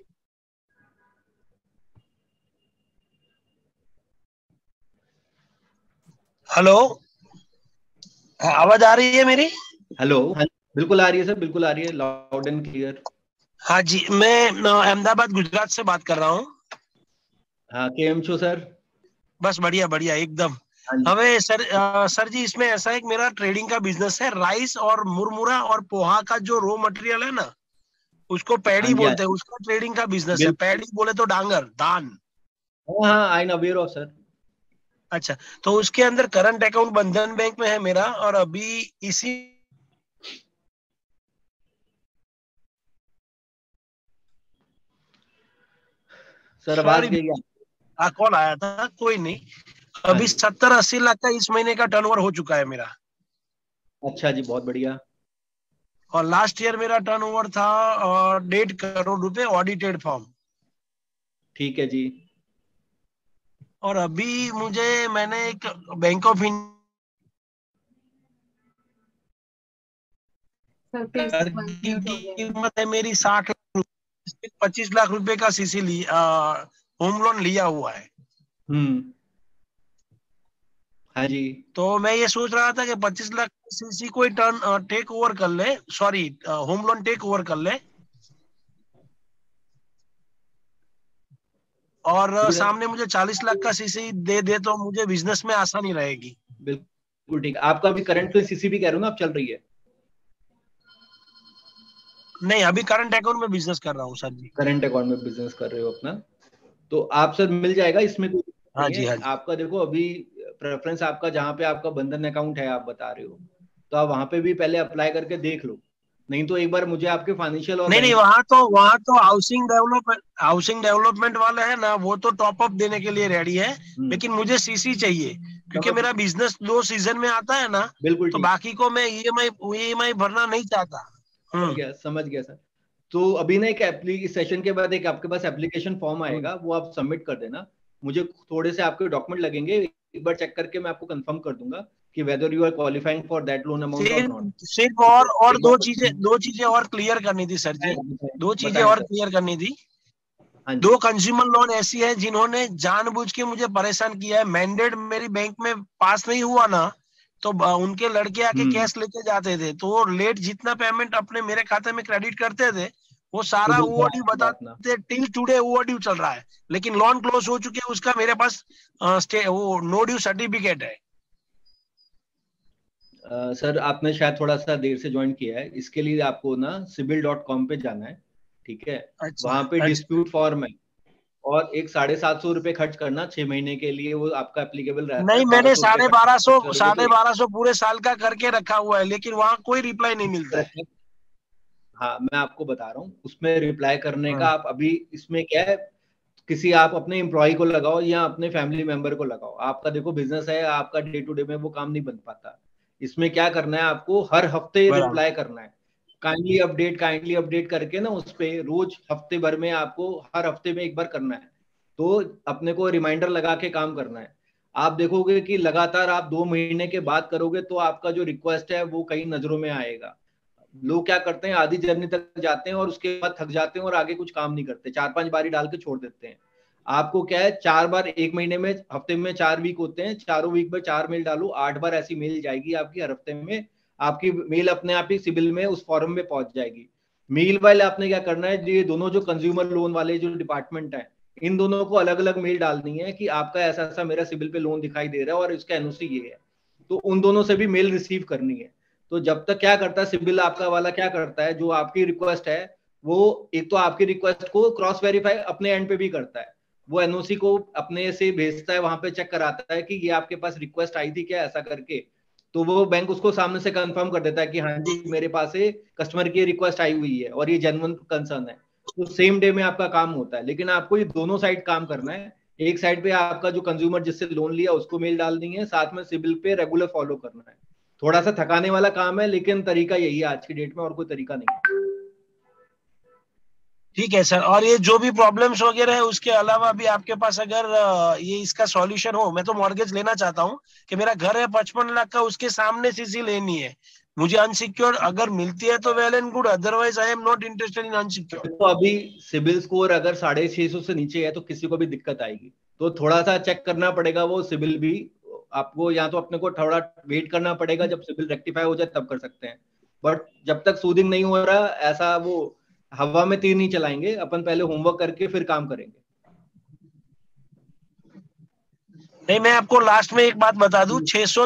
हेलो, आवाज आ रही है मेरी? हेलो, बिल्कुल आ रही है सर, बिल्कुल आ रही है, लाउड एंड क्लियर। हाँ जी, मैं अहमदाबाद गुजरात से बात कर रहा हूँ। हाँ, केम छो सर? बस बढ़िया बढ़िया एकदम। हमें सर जी इसमें ऐसा है कि मेरा ट्रेडिंग का बिजनेस है, राइस और मुरमुरा और पोहा का जो रॉ मटेरियल है ना उसको पैडी बोलते हैं, उसका ट्रेडिंग का बिजनेस है। पैडी बोले तो डांगर, धान। हाँ, I am aware of sir. अच्छा, तो उसके अंदर करंट अकाउंट बंधन बैंक में है मेरा, और अभी इसी सर आवाज गई, कॉल आया था, कोई नहीं। अभी 70-80 लाख का इस महीने का टर्नओवर हो चुका है मेरा। अच्छा जी, बहुत बढ़िया। और लास्ट ईयर मेरा टर्नओवर था 1.5 करोड़ रुपए ऑडिटेड फॉर्म। ठीक है जी। और अभी मैंने एक बैंक ऑफ इंडिया की कीमत है मेरी 60 लाख, 25 लाख रुपए का सीसी होम लोन लिया हुआ है। हाँ जी। तो मैं ये सोच रहा था कि 25 लाख सीसी कोई टर्न टेक ओवर कर ले, sorry home loan take over कर ले, और सामने मुझे 40 लाख का सीसी दे दे तो मुझे बिजनेस में आसानी रहेगी। बिल्कुल ठीक। आपका अभी करंट सीसी भी कह रहे हो ना आप चल रही है? नहीं, अभी करंट अकाउंट में बिजनेस कर रहा हूँ सर जी। करंट अकाउंट में बिजनेस कर रहे हो अपना, तो आप सर मिल जाएगा इसमें कोई। हाँ जी, हाँ जी। आपका देखो अभी प्रेफरेंस आपका जहाँ पे आपका बंधन अकाउंट है आप बता रहे हो, तो आप वहां पे भी पहले अप्लाई करके देख लो, नहीं तो एक बार मुझे आपके फाइनेंशियल और नहीं, वहाँ तो हाउसिंग डेवलपमेंट वाले है ना, वो तो टॉप अप देने के लिए रेडी है, लेकिन मुझे सीसी चाहिए क्योंकि मेरा बिजनेस 2 सीजन में आता है ना। बिल्कुल। तो बाकी को मैं ईएमआई भरना नहीं चाहता। समझ गया सर। तो अभी ना एक सेशन के बाद एक आपके पास एप्लीकेशन फॉर्म आएगा, वो आप सबमिट कर देना। मुझे थोड़े से आपके डॉक्यूमेंट लगेंगे, एक बार चेक करके मैं आपको कंफर्म कर दूंगा कि whether you are qualifying for that loan amount और नॉट। सिर्फ और दो चीजें और क्लियर करनी थी सर जी, 2 चीजें और क्लियर करनी थी। 2 कंज्यूमर लोन ऐसी है जिन्होंने जानबूझ के मुझे परेशान किया है। मैंडेट मेरी बैंक में पास नहीं हुआ ना, तो उनके लड़के आके कैश लेके जाते थे, तो लेट जितना पेमेंट अपने मेरे खाते में क्रेडिट करते थे वो सारा ओवरड्यू बताते, टिल टुडे ओवरड्यू चल रहा है, लेकिन लोन क्लोज हो चुके हैं, उसका मेरे पास वो नो ड्यू सर्टिफिकेट है। सर आपने शायद थोड़ा सा देर से ज्वाइन किया है, इसके लिए आपको ना CIBIL.com पे जाना है, ठीक है? वहां पे डिस्प्यूट फॉर्म है, और एक 750 रुपए खर्च करना 6 महीने के लिए, वो आपका एप्लीकेबल रहता है। नहीं, मैंने 1250 पूरे साल का करके रखा हुआ है, लेकिन वहाँ कोई रिप्लाई नहीं मिलता है। हाँ, मैं आपको बता रहा हूँ, उसमें रिप्लाई करने का आप अभी इसमें क्या है, किसी आप अपने एम्प्लॉय को लगाओ या अपने फैमिली मेंबर को लगाओ। आपका देखो बिजनेस है, आपका डे टू डे में वो काम नहीं बन पाता। इसमें क्या करना है, आपको हर हफ्ते रिप्लाई करना है, काइंडली अपडेट करके ना उस पे रोज हफ्ते भर में आपको हर हफ्ते में एक बार करना है। तो अपने को रिमाइंडर लगा के काम करना है। आप देखोगे कि लगातार आप 2 महीने के बाद करोगे तो आपका जो रिक्वेस्ट है वो कई नजरों में आएगा। लोग क्या करते हैं, आधी जर्नी तक जाते हैं और उसके बाद थक जाते हैं और आगे कुछ काम नहीं करते, 4-5 बारी डाल के छोड़ देते हैं। आपको क्या है, 4 बार एक महीने में, हफ्ते में 4 वीक होते हैं, चारों वीक में 4 मेल डालो, 8 बार ऐसी मेल जाएगी आपकी हर हफ्ते में। आपकी मेल अपने आप ही सिबिल में उस फॉर्म में पहुंच जाएगी। मील वाइल आपने क्या करना है, ये दोनों जो कंज्यूमर लोन वाले जो डिपार्टमेंट है, इन दोनों को अलग अलग मेल डालनी है कि आपका ऐसा ऐसा मेरा सिबिल पे लोन दिखाई दे रहा है और इसका एनओसी ये है, तो उन दोनों से भी मेल रिसीव करनी है। तो जब तक क्या करता है सिबिल आपका वाला, क्या करता है, जो आपकी रिक्वेस्ट है वो एक तो आपकी रिक्वेस्ट को क्रॉस वेरीफाई अपने एंड पे भी करता है, वो एनओसी को अपने से भेजता है, वहां पे चेक कराता है कि ये आपके पास रिक्वेस्ट आई थी क्या, ऐसा करके। तो वो बैंक उसको सामने से कंफर्म कर देता है कि हाँ जी मेरे पास ये कस्टमर की रिक्वेस्ट आई हुई है और ये जेन्युइन कंसर्न है, तो सेम डे में आपका काम होता है। लेकिन आपको ये दोनों साइड काम करना है, एक साइड पे आपका जो कंज्यूमर जिससे लोन लिया उसको मेल डालनी है, साथ में सिबिल पे रेगुलर फॉलो करना है। थोड़ा सा थकाने वाला काम है, लेकिन तरीका यही है आज की डेट में, और कोई तरीका नहीं है। ठीक है सर। और ये जो भी प्रॉब्लम्स वगैरह है उसके अलावा भी आपके पास अगर ये इसका सॉल्यूशन हो, मैं तो मॉर्गेज लेना चाहता हूँ कि मेरा घर है 55 लाख का, उसके सामने सीसी लेनी है, मुझे अनसिक्योर्ड अगर मिलती है तो well and good, otherwise I am not interested in unsecured. तो अभी सिबिल स्कोर अगर 650 से नीचे है तो किसी को भी दिक्कत आएगी, तो थोड़ा सा चेक करना पड़ेगा वो सिबिल भी आपको, या तो अपने को थोड़ा वेट करना पड़ेगा, जब सिबिल रेक्टिफाई हो जाए तब कर सकते हैं। बट जब तक सूदिंग नहीं हो रहा, ऐसा वो हवा में तीर नहीं चलाएंगे अपन, पहले होमवर्क करके फिर काम करेंगे। नहीं, मैं आपको लास्ट में एक बात बता दूं,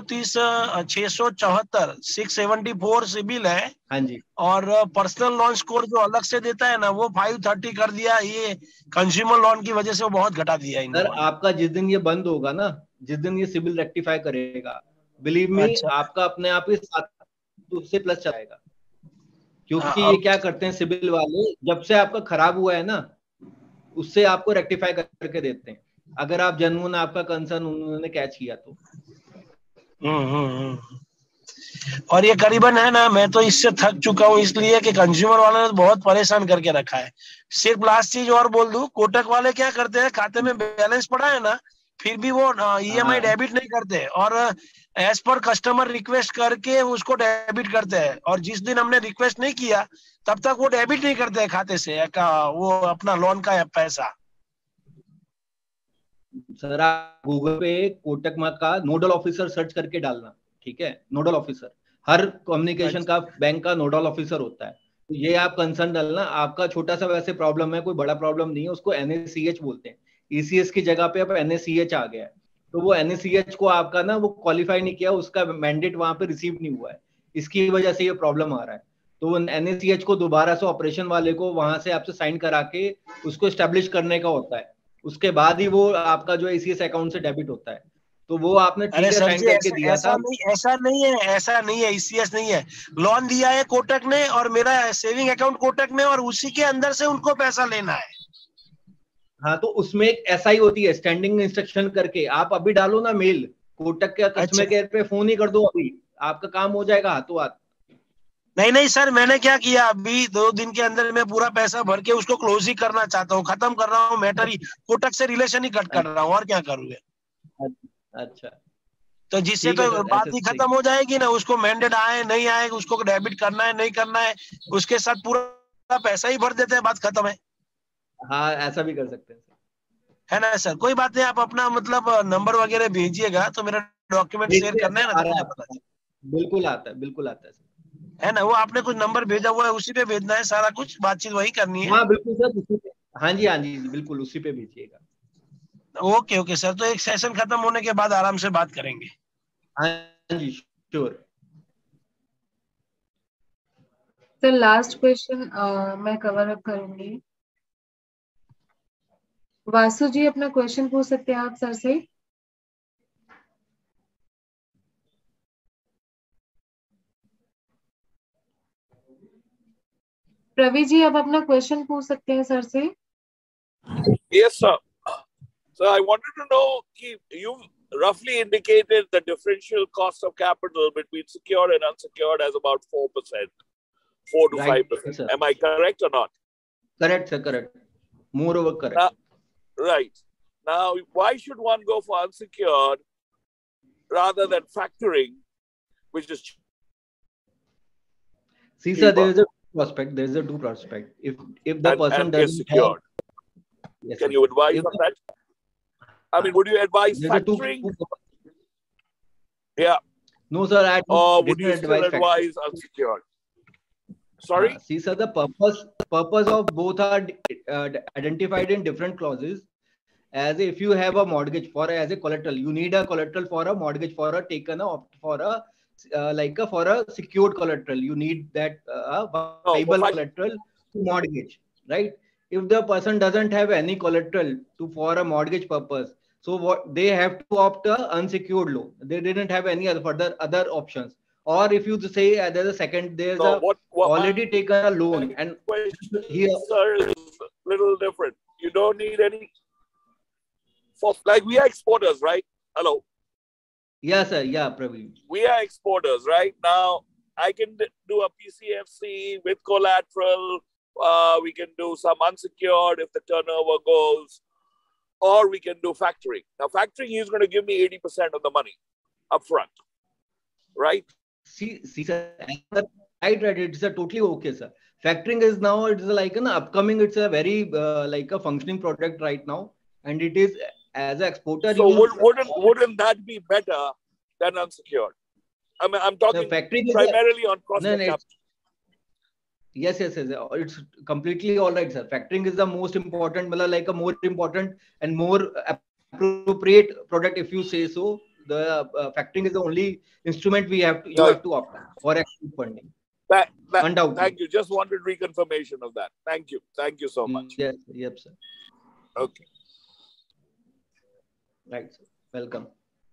674 674 सिबिल है। हाँ जी। और पर्सनल लोन स्कोर जो अलग से देता है ना, वो 530 कर दिया, ये कंज्यूमर लोन की वजह से वो बहुत घटा दिया है। सर आपका जिस दिन ये बंद होगा ना, जिस दिन ये सिबिल रेक्टिफाई करेगा, बिलीव मी, आपका अपने आप ही 7 से प्लस चलाएगा। क्योंकि ये क्या करते हैं सिबिल वाले, जब से आपका खराब हुआ है ना, उससे आपको रेक्टिफाई करके देते हैं, अगर आप जेन्युइन आपका कंसर्न उन्होंने कैच किया तो। और ये करीबन है ना, मैं तो इससे थक चुका हूँ, इसलिए कि कंज्यूमर वाले ने बहुत परेशान करके रखा है। सिर्फ लास्ट चीज और बोल दूं, कोटक वाले क्या करते हैं, खाते में बैलेंस पड़ा है ना, फिर भी वो ईएमआई डेबिट नहीं करते, और एज पर कस्टमर रिक्वेस्ट करके उसको डेबिट करते हैं, और जिस दिन हमने रिक्वेस्ट नहीं किया तब तक वो डेबिट नहीं करते हैं खाते से वो अपना लोन का पैसा। सर आप गूगल पे कोटक का नोडल ऑफिसर सर्च करके डालना, ठीक है, नोडल ऑफिसर, हर कम्युनिकेशन का बैंक का नोडल ऑफिसर होता है, तो ये आप कंसर्न डालना। आपका छोटा सा वैसे प्रॉब्लम है, कोई बड़ा प्रॉब्लम नहीं है, उसको NACH बोलते हैं, ECS की जगह पे अब NACH आ गया है, तो वो NACH को आपका ना वो क्वालिफाई नहीं किया, उसका मैंडेट वहां पे रिसीव नहीं हुआ है, इसकी वजह से ये प्रॉब्लम आ रहा है। तो NACH को दोबारा से ऑपरेशन वाले को वहां से आपसे साइन करा के उसको एस्टेब्लिश करने का होता है, उसके बाद ही वो आपका जो ECS अकाउंट से डेबिट होता है। तो वो आपने ठीक है साइन करके दिया था। ऐसा नहीं है, ECS नहीं है, लोन दिया है कोटक ने और मेरा सेविंग अकाउंट कोटक में, और उसी के अंदर से उनको पैसा लेना है। हाँ, तो उसमें एक SI होती है, स्टैंडिंग इंस्ट्रक्शन करके, आप अभी डालो ना मेल, कोटक के कस्टमर केयर पे फोन ही कर दो, अभी आपका काम हो जाएगा हाथों हाथ। नहीं सर, मैंने क्या किया, अभी 2 दिन के अंदर मैं पूरा पैसा भर के उसको क्लोज ही करना चाहता हूँ, खत्म कर रहा हूँ मैटर ही, कोटक से रिलेशन ही कट कर रहा हूँ, और क्या करूँगा। अच्छा, तो जिससे तो बात ही खत्म हो जाएगी ना, उसको मैंडेट आए नहीं आए, उसको डेबिट करना है नहीं करना है, उसके साथ पूरा पैसा ही भर देते हैं, बात खत्म है। हाँ, ऐसा भी कर सकते हैं, है ना सर। कोई बात नहीं, आप अपना मतलब नंबर वगैरह भेजिएगा तो मेरा डॉक्यूमेंट शेयर करना है ना, बिल्कुल आता है, बिल्कुल आता है, है ना। वो आपने कुछ नंबर भेजा हुआ है, उसी पे भेजना है, सारा कुछ बातचीत वही करनी है। हाँ बिल्कुल सर, उसी पे, हाँ जी बिल्कुल उसी पे भेजिएगा। ओके सर, तो एक सेशन खत्म होने के बाद आराम से बात करेंगे। हाँ जी श्योर। सर लास्ट क्वेश्चन मैं कवर अप करूंगी। वासु जी अपना क्वेश्चन पूछ सकते हैं आप सर से। प्रवीण जी आप अपना क्वेश्चन पूछ सकते हैं सर से। Yes sir. So I wanted to know, you roughly indicated the differential cost of capital between secured and unsecured as about 4%, 4 to 5%. Right, am I correct or not? Correct sir, correct. Moreover correct. Right. Now, why should one go for unsecured rather than factoring, which is see sir, there is a prospect. There is a two prospect. If the person doesn't secured. Yes, can you advise on that? I mean, would you advise factoring? Yeah. No, sir. I or would you didn't still advise unsecured? Sorry? See, sir, the purpose of both are identified in different clauses. As if you have a mortgage for as a collateral, you need a collateral for a mortgage for a taken for a for a secured collateral. You need that viable collateral to mortgage, right? If the person doesn't have any collateral for a mortgage purpose, so what they have to opt a unsecured loan. They didn't have any other options. Or if you say there's a second, there's already taken a loan, and here, sir, is a little different. You don't need any. Like we are exporters, right? Hello. Yeah, sir. Yeah, Praveen. We are exporters, right? Now I can do a PCFC with collateral. We can do some unsecured if the turnover goes, or we can do factoring. Now, factoring is going to give me 80% of the money upfront, right? See, sir, right. It's a totally okay, sir. Factoring is now, it's like an upcoming. It's a very like a functioning product right now, and it is as an exporter. So wouldn't that be better than unsecured? I mean, I'm talking primarily on cost of capital. Yes. It's completely all right, sir. Factoring is the most important, like a more important and more appropriate product, if you say so. The factoring is the only instrument you have to opt for export funding. Thank you. Just wanted reconfirmation of that. Thank you. Thank you so much. Yes. Yep, sir. Okay. Right, sir. Welcome.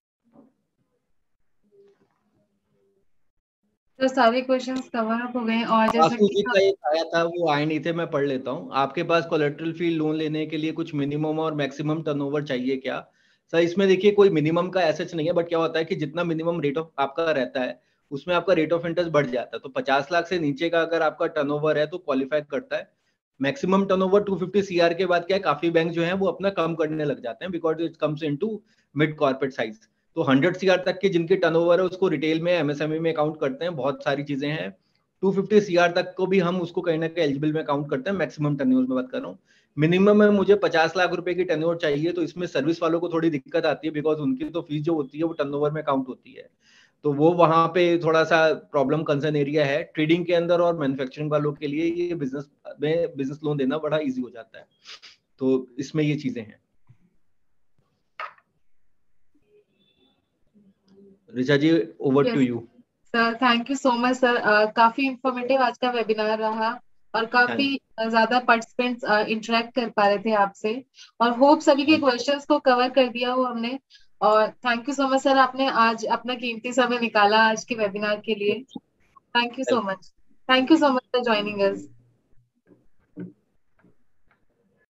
तो सारे क्वेश्चंस कवर अप हो गए और जैसे कि आया था वो आए नहीं थे, मैं पढ़ लेता हूँ। आपके पास कोलेटरल फी लोन लेने के लिए कुछ मिनिमम और मैक्सिमम टर्नओवर चाहिए क्या? सर इसमें देखिए कोई मिनिमम का एसेट नहीं है, बट क्या होता है कि जितना मिनिमम रेट ऑफ आपका रहता है उसमें आपका रेट ऑफ इंटरेस्ट बढ़ जाता है। तो 50 लाख से नीचे का अगर आपका टर्नओवर है तो क्वालिफाई करता है। मैक्सिमम टर्नओवर 250 CR के बाद क्या है, काफी बैंक जो है वो अपना कम करने लग जाते हैं, because it comes into mid corporate size. तो 100 CR तक के जिनके टर्नओवर है उसको रिटेल में MSME में काउंट करते हैं। बहुत सारी चीजें हैं। 250 CR तक को भी हम उसको कहीं ना कहीं एलिजिबल में काउंट करते हैं। मैक्सिमम टर्नओवर में बात कर रहा हूँ। मिनिमम में मुझे 50 लाख रुपए की टर्नओवर चाहिए, तो इसमें सर्विस वालों को थोड़ी दिक्कत आती है, बिकॉज उनकी तो फीस जो होती है वो टर्नओवर में काउंट होती है। तो वो वहां पे थोड़ा सा प्रॉब्लम कंसर्न एरिया है। ट्रेडिंग के अंदर और मैन्युफैक्चरिंग वालों के लिए ये बिजनेस लोन देना बड़ा इजी हो जाता है। तो इसमें ये चीजें हैं। Richa ji, over to you. Sir thank you so much sir. काफी इंफॉर्मेटिव आज का वेबिनार रहा और काफी ज्यादा पार्टिसिपेंट्स इंटरेक्ट कर पा रहे थे आपसे, और होप सभी के क्वेश्चंस को कवर कर दिया हो हमने। और thank you so much sir, आपने आज अपना कीमती समय निकाला आज के वेबिनार के लिए। Thank you so much. Thank you so much for joining us.